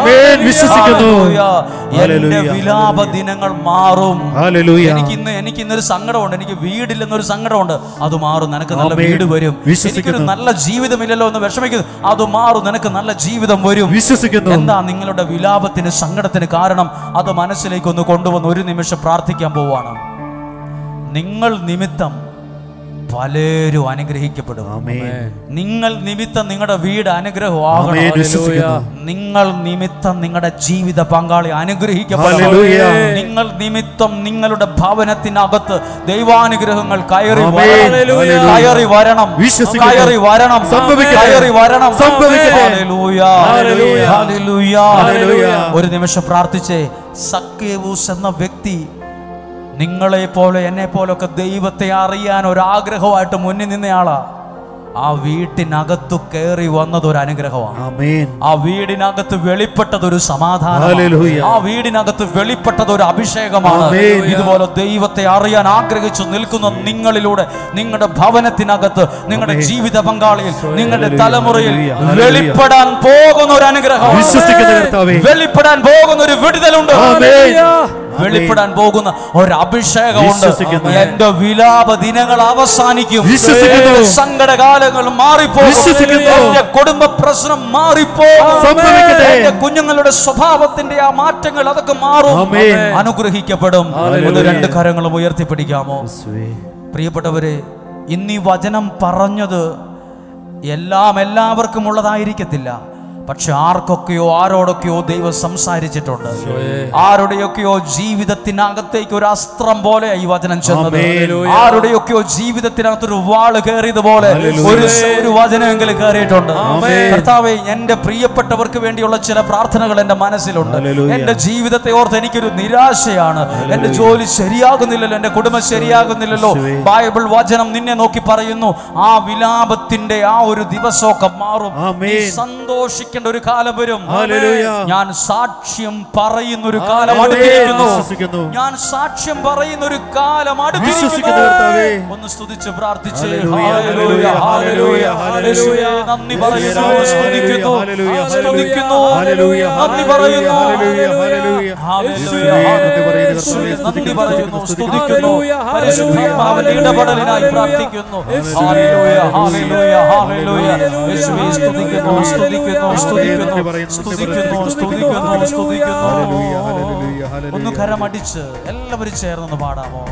എന്റെ വിലാപ ദിനങ്ങൾ മാറും. എനിക്കിന്നൊരു സങ്കടമുണ്ട്, എനിക്ക് വീടില്ലെന്നൊരു സങ്കടമുണ്ട്, അത് മാറും. നിനക്ക് നല്ല വീട് വരും. എനിക്കൊരു നല്ല ജീവിതമില്ലല്ലോ എന്ന് വിഷമിക്കുന്നു, അത് മാറും. നിനക്ക് നല്ല ജീവിതം വരും. എന്താ നിങ്ങളുടെ വിലാപത്തിന് സങ്കടത്തിന് കാരണം? അത് മനസ്സിലേക്ക് ഒന്ന് കൊണ്ടുവന്ന് ഒരു നിമിഷം പ്രാർത്ഥിക്കാൻ പോവാണ്. നിങ്ങൾ നിമിത്തം പലരും അനുഗ്രഹിക്കപ്പെടും. നിങ്ങൾ നിമിത്തം നിങ്ങളുടെ വീട് അനുഗ്രഹമാകണം. നിങ്ങൾ നിമിത്തം നിങ്ങളുടെ ജീവിത പങ്കാളി അനുഗ്രഹിക്കപ്പെടണം. നിങ്ങൾ നിമിത്തം നിങ്ങളുടെ ഭവനത്തിനകത്ത് ദൈവാനുഗ്രഹങ്ങൾ കയറി വരണം. ഒരു നിമിഷം പ്രാർത്ഥിച്ചേ. സക്കേവൂസ് എന്ന വ്യക്തി നിങ്ങളെ പോലെ എന്നെ പോലൊക്കെ ദൈവത്തെ അറിയാൻ ഒരാഗ്രഹമായിട്ട് മുന്നിൽ നിന്നയാളാ. ആ വീട്ടിനകത്തു കയറി വന്നത് ഒരു അനുഗ്രഹമാണ്. ആ വീടിനകത്ത് വെളിപ്പെട്ടത് ഒരു സമാധാനം. ആ വീടിനകത്ത് വെളിപ്പെട്ടത് ഒരു അഭിഷേകമാണ്. ഇതുപോലെ ദൈവത്തെ അറിയാൻ ആഗ്രഹിച്ചു നിൽക്കുന്ന നിങ്ങളിലൂടെ നിങ്ങളുടെ ഭവനത്തിനകത്ത്, നിങ്ങളുടെ ജീവിത പങ്കാളിയിൽ, നിങ്ങളുടെ തലമുറയിൽ വെളിപ്പെടാൻ പോകുന്ന ഒരു അനുഗ്രഹം, വെളിപ്പെടാൻ പോകുന്ന ഒരു വിടുതലുണ്ട്, വെളിപ്പെടാൻ പോകുന്ന ഒരു അഭിഷേകമുണ്ട്. എന്റെ വിലാപ ദിനങ്ങൾ അവസാനിക്കും. സങ്കടകാലങ്ങൾ മാറിപ്പോകും. എന്റെ കുടുംബ പ്രശ്നം മാറിപ്പോകും. എന്റെ കുഞ്ഞുങ്ങളുടെ സ്വഭാവത്തിന്റെ ആ മാറ്റങ്ങൾ അതൊക്കെ മാറും, അനുഗ്രഹിക്കപ്പെടും. രണ്ട് കരങ്ങളും ഉയർത്തിപ്പിടിക്കാമോ? പ്രിയപ്പെട്ടവരെ, ഇന്നീ വചനം പറഞ്ഞത് എല്ലാവർക്കും ഉള്ളതായിരിക്കത്തില്ല. പക്ഷെ ആർക്കൊക്കെയോ ആരോടൊക്കെയോ ദൈവം സംസാരിച്ചിട്ടുണ്ട്. ആരുടെയൊക്കെയോ ജീവിതത്തിനകത്തേക്ക് ഒരു അസ്ത്രം പോലെ ഈ വചനം ചെന്നത്. ആരുടെയൊക്കെയോ ജീവിതത്തിനകത്തൊരു വാള് കയറിയതുപോലെ ഒരു വചനമെങ്കിലും കയറിയിട്ടുണ്ട്. കർത്താവേ, എന്റെ പ്രിയപ്പെട്ടവർക്ക് വേണ്ടിയുള്ള ചില പ്രാർത്ഥനകൾ എന്റെ മനസ്സിലുണ്ട്. എന്റെ ജീവിതത്തെ ഓർത്ത് എനിക്കൊരു നിരാശയാണ്. എന്റെ ജോലി ശരിയാകുന്നില്ലല്ലോ, എന്റെ കുടുംബം ശരിയാകുന്നില്ലല്ലോ. ബൈബിൾ വചനം നിന്നെ നോക്കി പറയുന്നു, ആ വിലാപത്തിന്റെ ആ ഒരു ദിവസമൊക്കെ മാറും. സന്തോഷിക്ക ഒരു കാലം വരും. ഞാൻ സാക്ഷ്യം പറയുന്ന ഒരു കാലം അടുത്തിരിക്കുന്നു. ഞാൻ സാക്ഷ്യം പറയുന്ന ഒരു കാലം അടുത്തിരിക്കുന്നു. ഒന്ന് സ്തുതിച്ച് പ്രാർത്ഥിച്ച് ഹല്ലേലൂയ, ഹല്ലേലൂയ, ഹല്ലേലൂയ. നന്ദി പറയുന്നു, സ്തുതിക്കുന്നു, സ്തുതിക്കുന്നു, നന്ദി പറയുന്നു, ഹല്ലേലൂയ, നന്ദി പറയുന്നു, സ്തുതിക്കുന്നു. പരിശുദ്ധാത്മാവിന്റെ ഇടപെടലിനായി പ്രാർത്ഥിക്കുന്നു. ഹല്ലേലൂയ, ഹല്ലേലൂയ, ഹല്ലേലൂയ. യേശുവേ, സ്തുതിക്കുന്നു, സ്തുതിക്കുന്നു, ഒന്ന് കരമടിച്ച് എല്ലാവരും ചേർന്ന് പാടാമോ?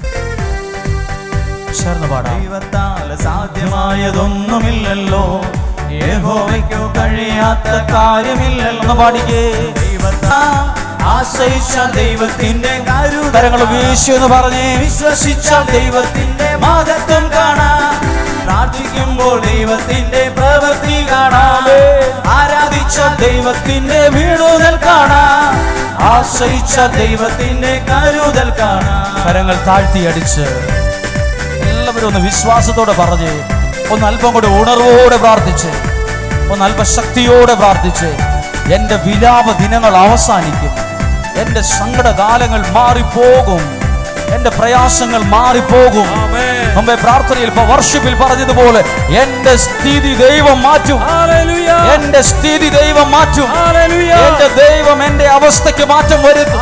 ചേർന്ന് പാടാം. ദൈവത്താൽ സാധ്യമായതൊന്നുമില്ലല്ലോ, യഹോവയ്ക്കു കഴിയാത്ത കാര്യമില്ലല്ലോ. പാടിക്കേ. ആശ്രയിച്ച ദൈവത്തിന്റെ കരങ്ങൾ വീശി എന്ന് പറഞ്ഞേ. വിശ്വസിച്ച ദൈവത്തിന്റെ മഹത്വം കാണാം. പ്രാർത്ഥിക്കുമ്പോൾ ദൈവത്തിന്റെ പ്രവൃത്തി കാണാം. ആരാധിച്ച ദൈവത്തിന്റെ വിടുതൽ കാണാം. ആശ്രയിച്ച ദൈവത്തിന്റെ കരുതൽ കാണാം. കരങ്ങൾ താഴ്ത്തിയടിച്ച് എല്ലാവരും ഒന്ന് വിശ്വാസത്തോടെ പറഞ്ഞ്, ഒന്ന് അല്പം കൂടെ ഉണർവോടെ പ്രാർത്ഥിച്ച്, ഒന്ന് അല്പശക്തിയോടെ പ്രാർത്ഥിച്ച്. എന്റെ വിലാപ ദിനങ്ങൾ അവസാനിക്കും. എന്റെ സങ്കടകാലങ്ങൾ മാറിപ്പോകും. എന്റെ പ്രയാസങ്ങൾ മാറിപ്പോകും. നമ്മെ പ്രാർത്ഥനയിൽ വർഷിപ്പിൽ പറഞ്ഞതുപോലെ എന്റെ സ്ഥിതി ദൈവം മാറ്റും. എന്റെ സ്ഥിതി ദൈവം മാറ്റും. എന്റെ ദൈവം എന്റെ അവസ്ഥയ്ക്ക് മാറ്റം വരുത്തും.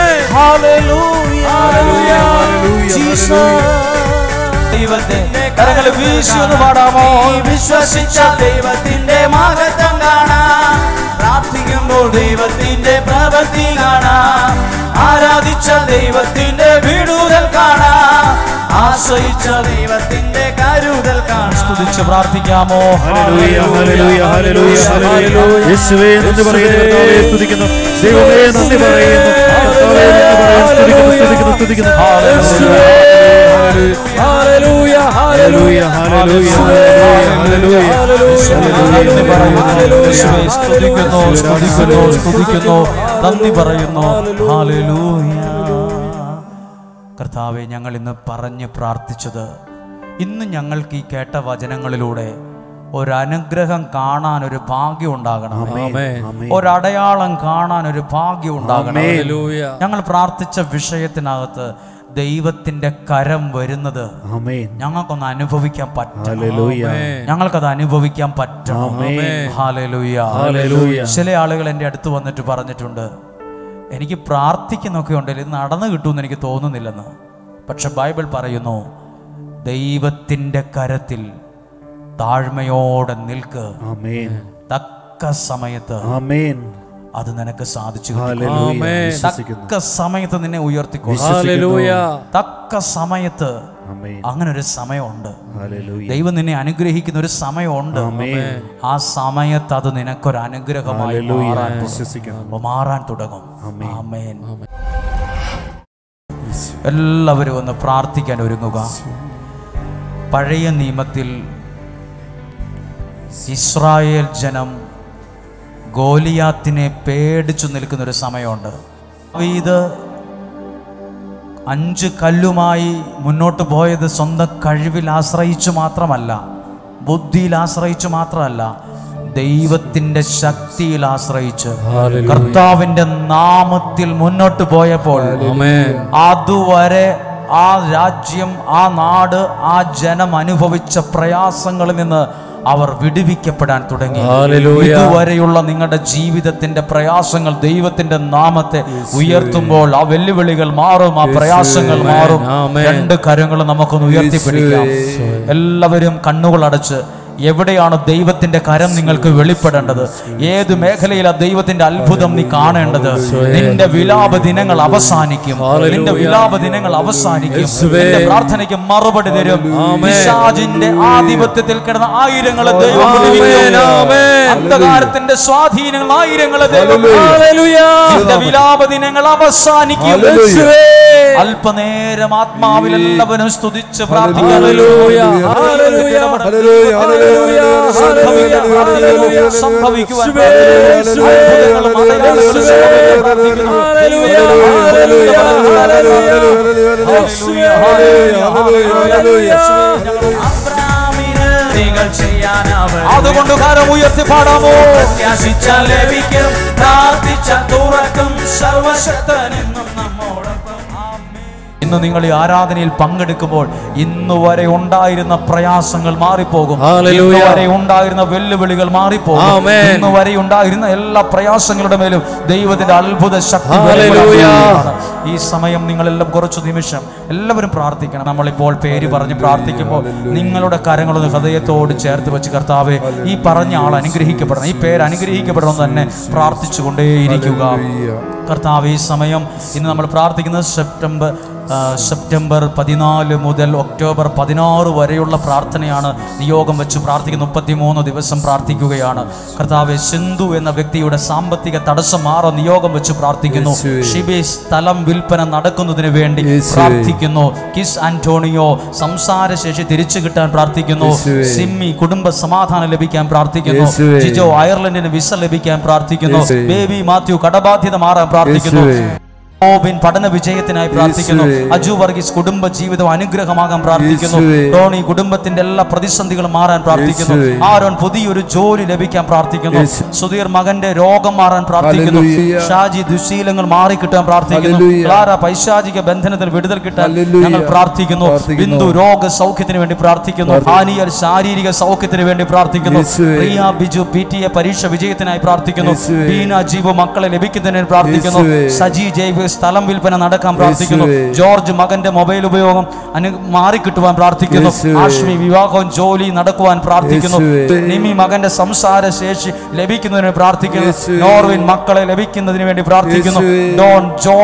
ദൈവത്തിന്റെ കരങ്ങൾ വീശി ഒന്ന് പാടാമോ? വിശ്വസിച്ച ദൈവത്തിന്റെ മഹത്വം കാണാം. പ്രാർത്ഥിക്കുമ്പോൾ ദൈവത്തിന്റെ പ്രവൃത്തി കാണാം. ആരാധിച്ച ദൈവത്തിന്റെ വിടുതൽ കാണാം. ആശ്രയിച്ച ദൈവത്തിന്റെ കരുതൽ കാണാം. സ്തുതിച്ച് പ്രാർത്ഥിക്കാമോ? ഹല്ലേലൂയ ഹല്ലേലൂയ ഹല്ലേലൂയ ഹല്ലേലൂയ. യേശുവേ നന്ദി പറയുന്നു, കർത്താവേ സ്തുതിക്കുന്നു, ദൈവമേ നന്ദി പറയുന്നു, കർത്താവേ നന്ദി പറയുന്നു, സ്തുതിക്കുന്നു സ്തുതിക്കുന്നു. ഹല്ലേലൂയ ഹല്ലേലൂയ ഹല്ലേലൂയ ഹല്ലേലൂയ ഹല്ലേലൂയ നന്ദി പറയുന്നു, യേശുവേ സ്തുതിക്കുന്നു സ്തുതിക്കുന്നു സ്തുതിക്കുന്നു, നന്ദി പറയുന്നു. ഹല്ലേലൂയ. കർത്താവേ, ഞങ്ങൾ ഇന്ന് പറഞ്ഞ് പ്രാർത്ഥിച്ചത്, ഇന്ന് ഞങ്ങൾക്ക് ഈ കേട്ട വചനങ്ങളിലൂടെ ഒരനുഗ്രഹം കാണാൻ ഒരു ഭാഗ്യം ഉണ്ടാകണം, ഒരടയാളം കാണാൻ ഒരു ഭാഗ്യം ഉണ്ടാകണം. ഞങ്ങൾ പ്രാർത്ഥിച്ച വിഷയത്തിനകത്ത് ദൈവത്തിന്റെ കരം വരുന്നത് ഞങ്ങൾക്കൊന്ന് അനുഭവിക്കാൻ പറ്റണം. ഞങ്ങൾക്കത് അനുഭവിക്കാൻ പറ്റണം. ഹല്ലേലൂയ. ചില ആളുകൾ എൻ്റെ അടുത്ത് വന്നിട്ട് പറഞ്ഞിട്ടുണ്ട്, എനിക്ക് പ്രാർത്ഥിക്കുന്നൊക്കെ ഉണ്ടെങ്കിൽ ഇത് നടന്നു കിട്ടുമെന്ന് എനിക്ക് തോന്നുന്നില്ലെന്ന്. പക്ഷെ ബൈബിൾ പറയുന്നു, ദൈവത്തിന്റെ കരത്തിൽ താഴ്മയോടെ നിൽക്ക്, തക്ക സമയത്ത് അത് നിനക്ക് സാധിച്ചു. തക്ക സമയത്ത് നിന്നെ ഉയർത്തിക്കോ. തക്ക സമയത്ത് അങ്ങനെ ഒരു സമയമുണ്ട്. ദൈവം നിന്നെ അനുഗ്രഹിക്കുന്ന ഒരു സമയമുണ്ട്. ആ സമയത്ത് അത് നിനക്കൊരു അനുഗ്രഹമായി മാറാൻ തുടങ്ങും. ആമേൻ. എല്ലാവരും ഒന്ന് പ്രാർത്ഥിക്കാൻ ഒരുങ്ങുക. പഴയ നിയമത്തിൽ ഇസ്രായേൽ ജനം ഗോലിയാത്തിനെ പേടിച്ചു നിൽക്കുന്ന ഒരു സമയമുണ്ട്. ഇത് 5 കല്ലുമായി മുന്നോട്ട് പോയത് സ്വന്തം കഴിവിൽ ആശ്രയിച്ചു മാത്രമല്ല, ബുദ്ധിയിൽ ആശ്രയിച്ചു മാത്രമല്ല, ദൈവത്തിന്റെ ശക്തിയിൽ ആശ്രയിച്ച് കർത്താവിന്റെ നാമത്തിൽ മുന്നോട്ട് പോയപ്പോൾ അതുവരെ ആ രാജ്യം, ആ നാട്, ആ ജനം അനുഭവിച്ച പ്രയാസങ്ങളിൽ നിന്ന് അവർ വിടുവിക്കപ്പെടാൻ തുടങ്ങി. ഇതുവരെയുള്ള നിങ്ങളുടെ ജീവിതത്തിന്റെ പ്രയാസങ്ങൾ ദൈവത്തിന്റെ നാമത്തെ ഉയർത്തുമ്പോൾ ആ വെല്ലുവിളികൾ മാറും, ആ പ്രയാസങ്ങൾ മാറും. 2 കരങ്ങളും നമുക്കൊന്ന് ഉയർത്തിപ്പിടിക്കാം. എല്ലാവരും കണ്ണുകൾ അടച്ച്, എവിടെയാണ് ദൈവത്തിന്റെ കരം നിങ്ങൾക്ക് വെളിപ്പെടേണ്ടത്, ഏത് മേഖലയിലാണ് ദൈവത്തിന്റെ അത്ഭുതം നീ കാണേണ്ടത്, നിന്റെ വിലാപ ദിനങ്ങൾ അവസാനിക്കും. നിന്റെ വിലാപ ദിനങ്ങൾ അവസാനിക്കും. നിന്റെ പ്രാർത്ഥനയ്ക്ക് മറുപടി തരും. പിശാചിന്റെ ആധിപത്യത്തിൽ കിടന്ന ആയിരങ്ങളെ ദൈവം വിടുവിക്കും. അന്ധകാരത്തിന്റെ സ്വാധീനങ്ങൾ ആയിരങ്ങളെ ദൈവം നിന്റെ വിലാപ ദിനങ്ങൾ അവസാനിക്കും. അല്പനേരം ആത്മാവിൽ എല്ലാവരും സ്തുതിച്ച് പ്രാർത്ഥിക്കാൻ അതുകൊണ്ട് കരം ഉയർത്തി പാടാമോ? പ്രത്യാശിച്ചാൽ ലഭിക്കും, പ്രാർത്ഥിച്ചാൽ തുറക്കും, സർവശക്തനെന്നും നമ്മോടൊപ്പം. ഇന്ന് നിങ്ങൾ ഈ ആരാധനയിൽ പങ്കെടുക്കുമ്പോൾ ഇന്ന് വരെ ഉണ്ടായിരുന്ന പ്രയാസങ്ങൾ മാറിപ്പോകും. ഇന്ന് വരെ ഉണ്ടായിരുന്ന വെല്ലുവിളികൾ മാറിപ്പോകും. ഇന്ന് വരെ ഉണ്ടായിരുന്ന എല്ലാ പ്രയാസങ്ങളുടെ മേലും ദൈവത്തിന്റെ അത്ഭുത ശക്തി. ഈ സമയം നിങ്ങളെല്ലാം കുറച്ചു നിമിഷം എല്ലാവരും പ്രാർത്ഥിക്കണം. നമ്മളിപ്പോൾ പേര് പറഞ്ഞ് പ്രാർത്ഥിക്കുമ്പോൾ നിങ്ങളുടെ കരങ്ങളൊന്ന് ഹൃദയത്തോട് ചേർത്ത് വെച്ച്, കർത്താവേ, ഈ പറഞ്ഞ ആൾ അനുഗ്രഹിക്കപ്പെടണം, ഈ പേര് അനുഗ്രഹിക്കപ്പെടണം തന്നെ പ്രാർത്ഥിച്ചു കൊണ്ടേയിരിക്കുക. കർത്താവ്, ഈ സമയം ഇന്ന് നമ്മൾ പ്രാർത്ഥിക്കുന്നത് സെപ്റ്റംബർ 14 മുതൽ ഒക്ടോബർ 16 വരെയുള്ള പ്രാർത്ഥനയാണ്. നിയോഗം വെച്ച് പ്രാർത്ഥിക്കുന്ന 33 ദിവസം പ്രാർത്ഥിക്കുകയാണ്. കർത്താവെ, സിന്ധു എന്ന വ്യക്തിയുടെ സാമ്പത്തിക തടസ്സം മാറാൻ നിയോഗം വെച്ച് പ്രാർത്ഥിക്കുന്നു. ഷിബി സ്ഥലം വിൽപ്പന നടക്കുന്നതിന് വേണ്ടി പ്രാർത്ഥിക്കുന്നു. കിസ് ആന്റോണിയോ സംസാരശേഷി തിരിച്ചു കിട്ടാൻ പ്രാർത്ഥിക്കുന്നു. സിമ്മി കുടുംബ സമാധാനം ലഭിക്കാൻ പ്രാർത്ഥിക്കുന്നു. ജിജോ അയർലൻഡിന് വിസ ലഭിക്കാൻ പ്രാർത്ഥിക്കുന്നു. ബേബി മാത്യു കടബാധ്യത മാറാൻ പ്രാർത്ഥിക്കുന്നു. പഠന വിജയത്തിനായി പ്രാർത്ഥിക്കുന്നു. അജു വർഗീസ് കുടുംബ ജീവിതം അനുഗ്രഹമാകാൻ പ്രാർത്ഥിക്കുന്നു. ടോണി കുടുംബത്തിന്റെ എല്ലാ പ്രതിസന്ധികളും മാറാൻ പ്രാർത്ഥിക്കുന്നു. ആരോൺ പുതിയൊരു ജോലി ലഭിക്കാൻ പ്രാർത്ഥിക്കുന്നു. സുധീർ മകന്റെ രോഗം മാറാൻ പ്രാർത്ഥിക്കുന്നു. ഷാജി ദുശീലങ്ങൾ മാറിക്കിട്ടാൻ പ്രാർത്ഥിക്കുന്നു. ക്ലാര പൈശാചിക ബന്ധനത്തിന് വിടുതൽ കിട്ടാൻ ഞങ്ങൾ പ്രാർത്ഥിക്കുന്നു. ബിന്ദു രോഗ സൗഖ്യത്തിന് വേണ്ടി പ്രാർത്ഥിക്കുന്നു. ഹാനിയർ ശാരീരിക സൗഖ്യത്തിന് വേണ്ടി പ്രാർത്ഥിക്കുന്നു. പ്രിയ ബിജു PTA പരീക്ഷ വിജയത്തിനായി പ്രാർത്ഥിക്കുന്നു. ബീന ജീവ മക്കളെ ലഭിക്കുന്നതിന് പ്രാർത്ഥിക്കുന്നു. സജി ജൈവ സ്ഥലം വിൽപ്പന നടക്കാൻ പ്രാർത്ഥിക്കുന്നു. ജോർജ് മകന്റെ മൊബൈൽ ഉപയോഗം മാറിക്കിട്ടുവാൻ പ്രാർത്ഥിക്കുന്നു. ആഷ്മി വിവാഹവും ജോലി നടക്കുവാൻ പ്രാർത്ഥിക്കുന്നു. നിമി മകന്റെ സംസാര ശേഷി ലഭിക്കുന്നതിന് പ്രാർത്ഥിക്കുന്നു. നോർവിൻ മക്കളെ ലഭിക്കുന്നതിന് വേണ്ടി പ്രാർത്ഥിക്കുന്നു. ഡോൺ ജോൺ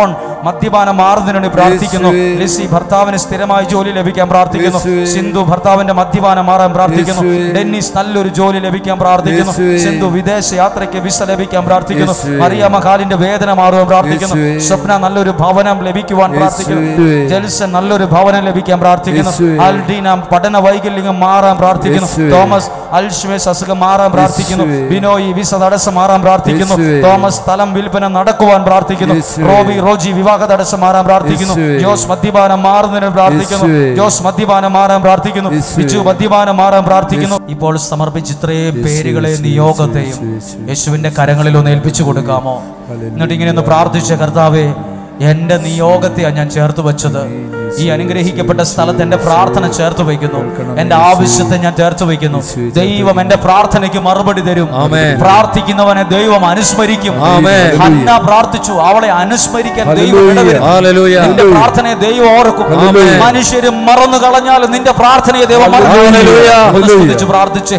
മദ്യപാനം മാറുന്നതിന് വേണ്ടി പ്രാർത്ഥിക്കുന്നു. ലിസി ഭർത്താവിന് സ്ഥിരമായി ജോലി ലഭിക്കാൻ പ്രാർത്ഥിക്കുന്നു. സിന്ധു ഭർത്താവിന്റെ മദ്യപാനം മാറാൻ പ്രാർത്ഥിക്കുന്നു. ഡെന്നിസ് നല്ലൊരു ജോലി ലഭിക്കാൻ പ്രാർത്ഥിക്കുന്നു. സിന്ധു വിദേശ യാത്രയ്ക്ക് വിസ ലഭിക്കാൻ പ്രാർത്ഥിക്കുന്നു. മറിയാമ്മ കാലിന്റെ വേദന മാറുവാൻ പ്രാർത്ഥിക്കുന്നു. സ്വപ്ന നല്ലൊരു ഭവനം ലഭിക്കുവാൻ പ്രാർത്ഥിക്കുന്നു. ജെൽസൺ നല്ലൊരു ഭവനം ലഭിക്കാൻ പ്രാർത്ഥിക്കുന്നു. അൽഡീന പഠന വൈകല്യം മാറാൻ പ്രാർത്ഥിക്കുന്നു. തോമസ് അൽഷ്മേസ് അസുഖം മാറാൻ പ്രാർത്ഥിക്കുന്നു. ബിനോയി വിസ തടസ്സം മാറാൻ പ്രാർത്ഥിക്കുന്നു. തോമസ് സ്ഥലം വിൽപ്പന നടക്കുവാൻ പ്രാർത്ഥിക്കുന്നു. റോജി വിവാഹ തടസ്സം മാറാൻ പ്രാർത്ഥിക്കുന്നു. ജോസ് മദ്യപാനം മാറുന്നതിന് പ്രാർത്ഥിക്കുന്നു. ജോസ് മദ്യപാനം മാറാൻ പ്രാർത്ഥിക്കുന്നു. ബിജു മദ്യപാനം മാറാൻ പ്രാർത്ഥിക്കുന്നു. ഇപ്പോൾ സമർപ്പിച്ച ഇത്രയും പേരുകളെ നിയോഗത്തെയും യേശുവിന്റെ കരങ്ങളിൽ ഒന്ന് ഏൽപ്പിച്ചു കൊടുക്കാമോ? എന്നിട്ട് ഇങ്ങനെ ഒന്ന് പ്രാർത്ഥിച്ച, കർത്താവേ, എന്റെ നിയോഗത്തെയാണ് ഞാൻ ചേർത്ത് വെച്ചത്. ഈ അനുഗ്രഹിക്കപ്പെട്ട സ്ഥലത്ത് എന്റെ പ്രാർത്ഥന ചേർത്ത് വയ്ക്കുന്നു. എന്റെ ആവശ്യത്തെ ഞാൻ ചേർത്ത് വയ്ക്കുന്നു. ദൈവം എന്റെ പ്രാർത്ഥനയ്ക്ക് മറുപടി തരും. പ്രാർത്ഥിക്കുന്നവനെ ദൈവം അനുസ്മരിക്കും. ഹന്ന പ്രാർത്ഥിച്ചു, അവളെ അനുസ്മരിക്കാൻ ദൈവം ഇടവരും. നിന്റെ പ്രാർത്ഥനയെ ദൈവം ഓർക്കും. മനുഷ്യര് മറന്നു കളഞ്ഞാലും നിന്റെ പ്രാർത്ഥനയെ ദൈവം മറന്നു. പ്രാർത്ഥിച്ച്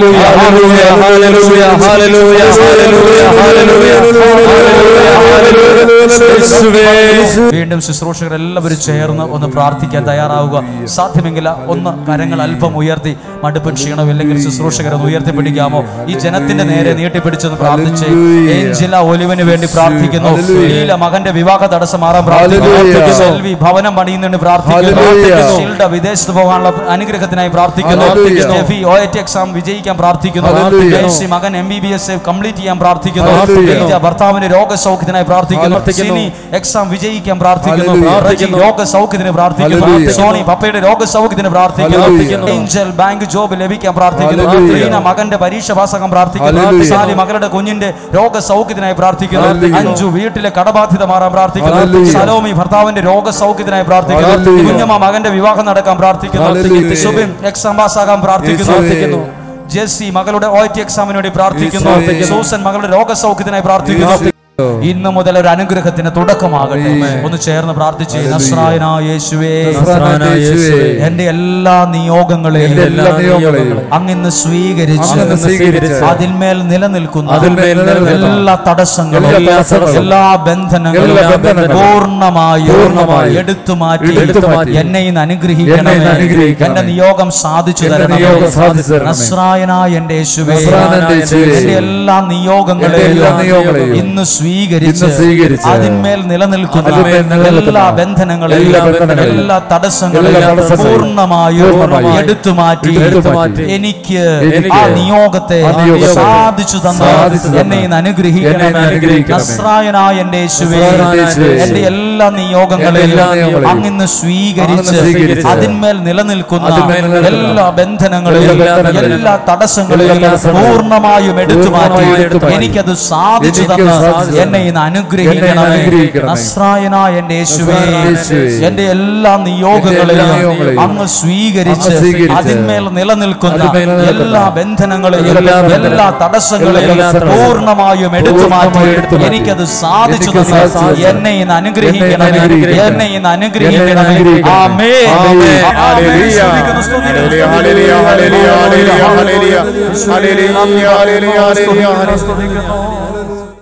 വീണ്ടും ശുശ്രൂഷകർ എല്ലാവരും ചേർന്ന് ഒന്ന് പ്രാർത്ഥിക്കാൻ തയ്യാറാവുക. സാധ്യമെങ്കിൽ ഒന്ന് കരങ്ങൾ അല്പം ഉയർത്തി, മടുപ്പ് ക്ഷീണം ഇല്ലെങ്കിൽ ശുശ്രൂഷകരെ ഉയർത്തിപ്പിടിക്കാമോ? ഈ ജനത്തിന്റെ നേരെ നീട്ടിപ്പിടിച്ചെന്ന് പ്രാർത്ഥിച്ച് ഏഞ്ചല ഒലിവിന് വേണ്ടി പ്രാർത്ഥിക്കുന്നു. ലീല മകന്റെ വിവാഹ തടസ്സം മാറാൻ പ്രാർത്ഥിക്കുന്നു. സെൽവി ഭവനം പണിയുന്നതിന് പ്രാർത്ഥിക്കുന്നു. ഷിൽഡ വിദേശത്ത് പോകാനുള്ള അനുഗ്രഹത്തിനായി പ്രാർത്ഥിക്കുന്നു. സ്റ്റെഫി OIT എക്സാം വിജയിക്കാൻ പ്രാർത്ഥിക്കുന്നു. മകൻ MBBS കംപ്ലീറ്റ് ചെയ്യാൻ പ്രാർത്ഥിക്കുന്നു. ഭർത്താവിന്റെ രോഗസൗഖ്യത്തിനായി പ്രാർത്ഥിക്കുന്നു. സിനി എക്സാം വിജയിക്കാൻ പ്രാർത്ഥിക്കുന്നു. രോഗസൗഖ്യത്തിന് പ്രാർത്ഥിക്കുന്നു. സോണി പപ്പയുടെ രോഗസൗഖ്യത്തിന് പ്രാർത്ഥിക്കുന്നു. ഏഞ്ചൽ ബാങ്ക് ജോബ് ലഭിക്കാൻ പ്രാർത്ഥിക്കുന്നു. റീന മകന്റെ പരീക്ഷ പാസ്സാക്കാൻ പ്രാർത്ഥിക്കുന്നു. സാലി മകളുടെ കുഞ്ഞിന്റെ രോഗസൗഖ്യത്തിനായി പ്രാർത്ഥിക്കുന്നു. അഞ്ചു വീട്ടിലെ കടബാധ്യത മാറാൻ പ്രാർത്ഥിക്കുന്നു. സലോമി ഭർത്താവിന്റെ രോഗസൗഖ്യത്തിനായി പ്രാർത്ഥിക്കുന്നു. കുഞ്ഞമ്മ മകന്റെ വിവാഹം നടക്കാൻ പ്രാർത്ഥിക്കുന്നു. സുബിൻ എക്സാം പാസ്സാകാൻ പ്രാർത്ഥിക്കുന്നു. ജെസ്സി മകളുടെ OIT എക്സാമിന് വേണ്ടി പ്രാർത്ഥിക്കുന്നു. സൂസൻ മകളുടെ രോഗസൗഖ്യത്തിനായി പ്രാർത്ഥിക്കുന്നു. ഇന്നു മുതൽ ഒരു അനുഗ്രഹത്തിന് തുടക്കമാകട്ടെ. ഒന്ന് ചേർന്ന് പ്രാർത്ഥിച്ച്, നസ്രായനായ യേശുവേ, എന്റെ എല്ലാ നിയോഗങ്ങളെയും അങ്ങിന്ന് സ്വീകരിച്ച് അതിന്മേൽ നിലനിൽക്കുന്ന എല്ലാ തടസ്സങ്ങളും എല്ലാ ബന്ധനങ്ങളും പൂർണ്ണമായും എടുത്തു മാറ്റി എന്നെ ഇന്ന് അനുഗ്രഹിക്കണമേ. എന്റെ നിയോഗം സാധിച്ചു തരണം. നസ്രായനായ എന്റെ യേശുവേ, എന്റെ എല്ലാ നിയോഗങ്ങളെയും ഇന്ന് സ്വീകരിച്ച് അതിന്മേൽ നിലനിൽക്കുന്ന എല്ലാ ബന്ധനങ്ങളെയും എല്ലാ തടസ്സങ്ങളെയും പൂർണ്ണമായും എടുത്തു മാറ്റി എനിക്ക് ആ നിയോഗത്തെ സാധിച്ചു തന്ന എന്നെ ഇന്ന് അനുഗ്രഹിക്കണമേ. നസ്രായനായ എന്റെ യേശുവേ, എന്റെ എല്ലാ നിയോഗങ്ങളെയും അങ്ങിന്ന് സ്വീകരിച്ച് അതിന്മേൽ നിലനിൽക്കുന്ന എല്ലാ ബന്ധനങ്ങളെയും എല്ലാ തടസ്സങ്ങളെയും പൂർണ്ണമായും എടുത്തു മാറ്റി എനിക്കത് സാധിച്ചു തന്ന എന്നെ ഇന്ന് അനുഗ്രഹിക്കണമേ. നസ്രായനായ എന്റെ യേശുവേ, എന്റെ എല്ലാ നിയോഗങ്ങളെയും അങ്ങ് സ്വീകരിച്ച് അതിന്മേൽ നിലനിൽക്കുന്ന എല്ലാ ബന്ധനങ്ങളെയും എല്ലാ തടസ്സങ്ങളെയും പൂർണ്ണമായും എടുത്തു മാറ്റി എനിക്കത് സാധിച്ചു തന്ന എന്നെ ഇന്ന് അനുഗ്രഹിക്കണമേ. എന്നെ ഇന്ന് അനുഗ്രഹിക്കണമേ. ആമേൻ. ഹല്ലേലൂയ.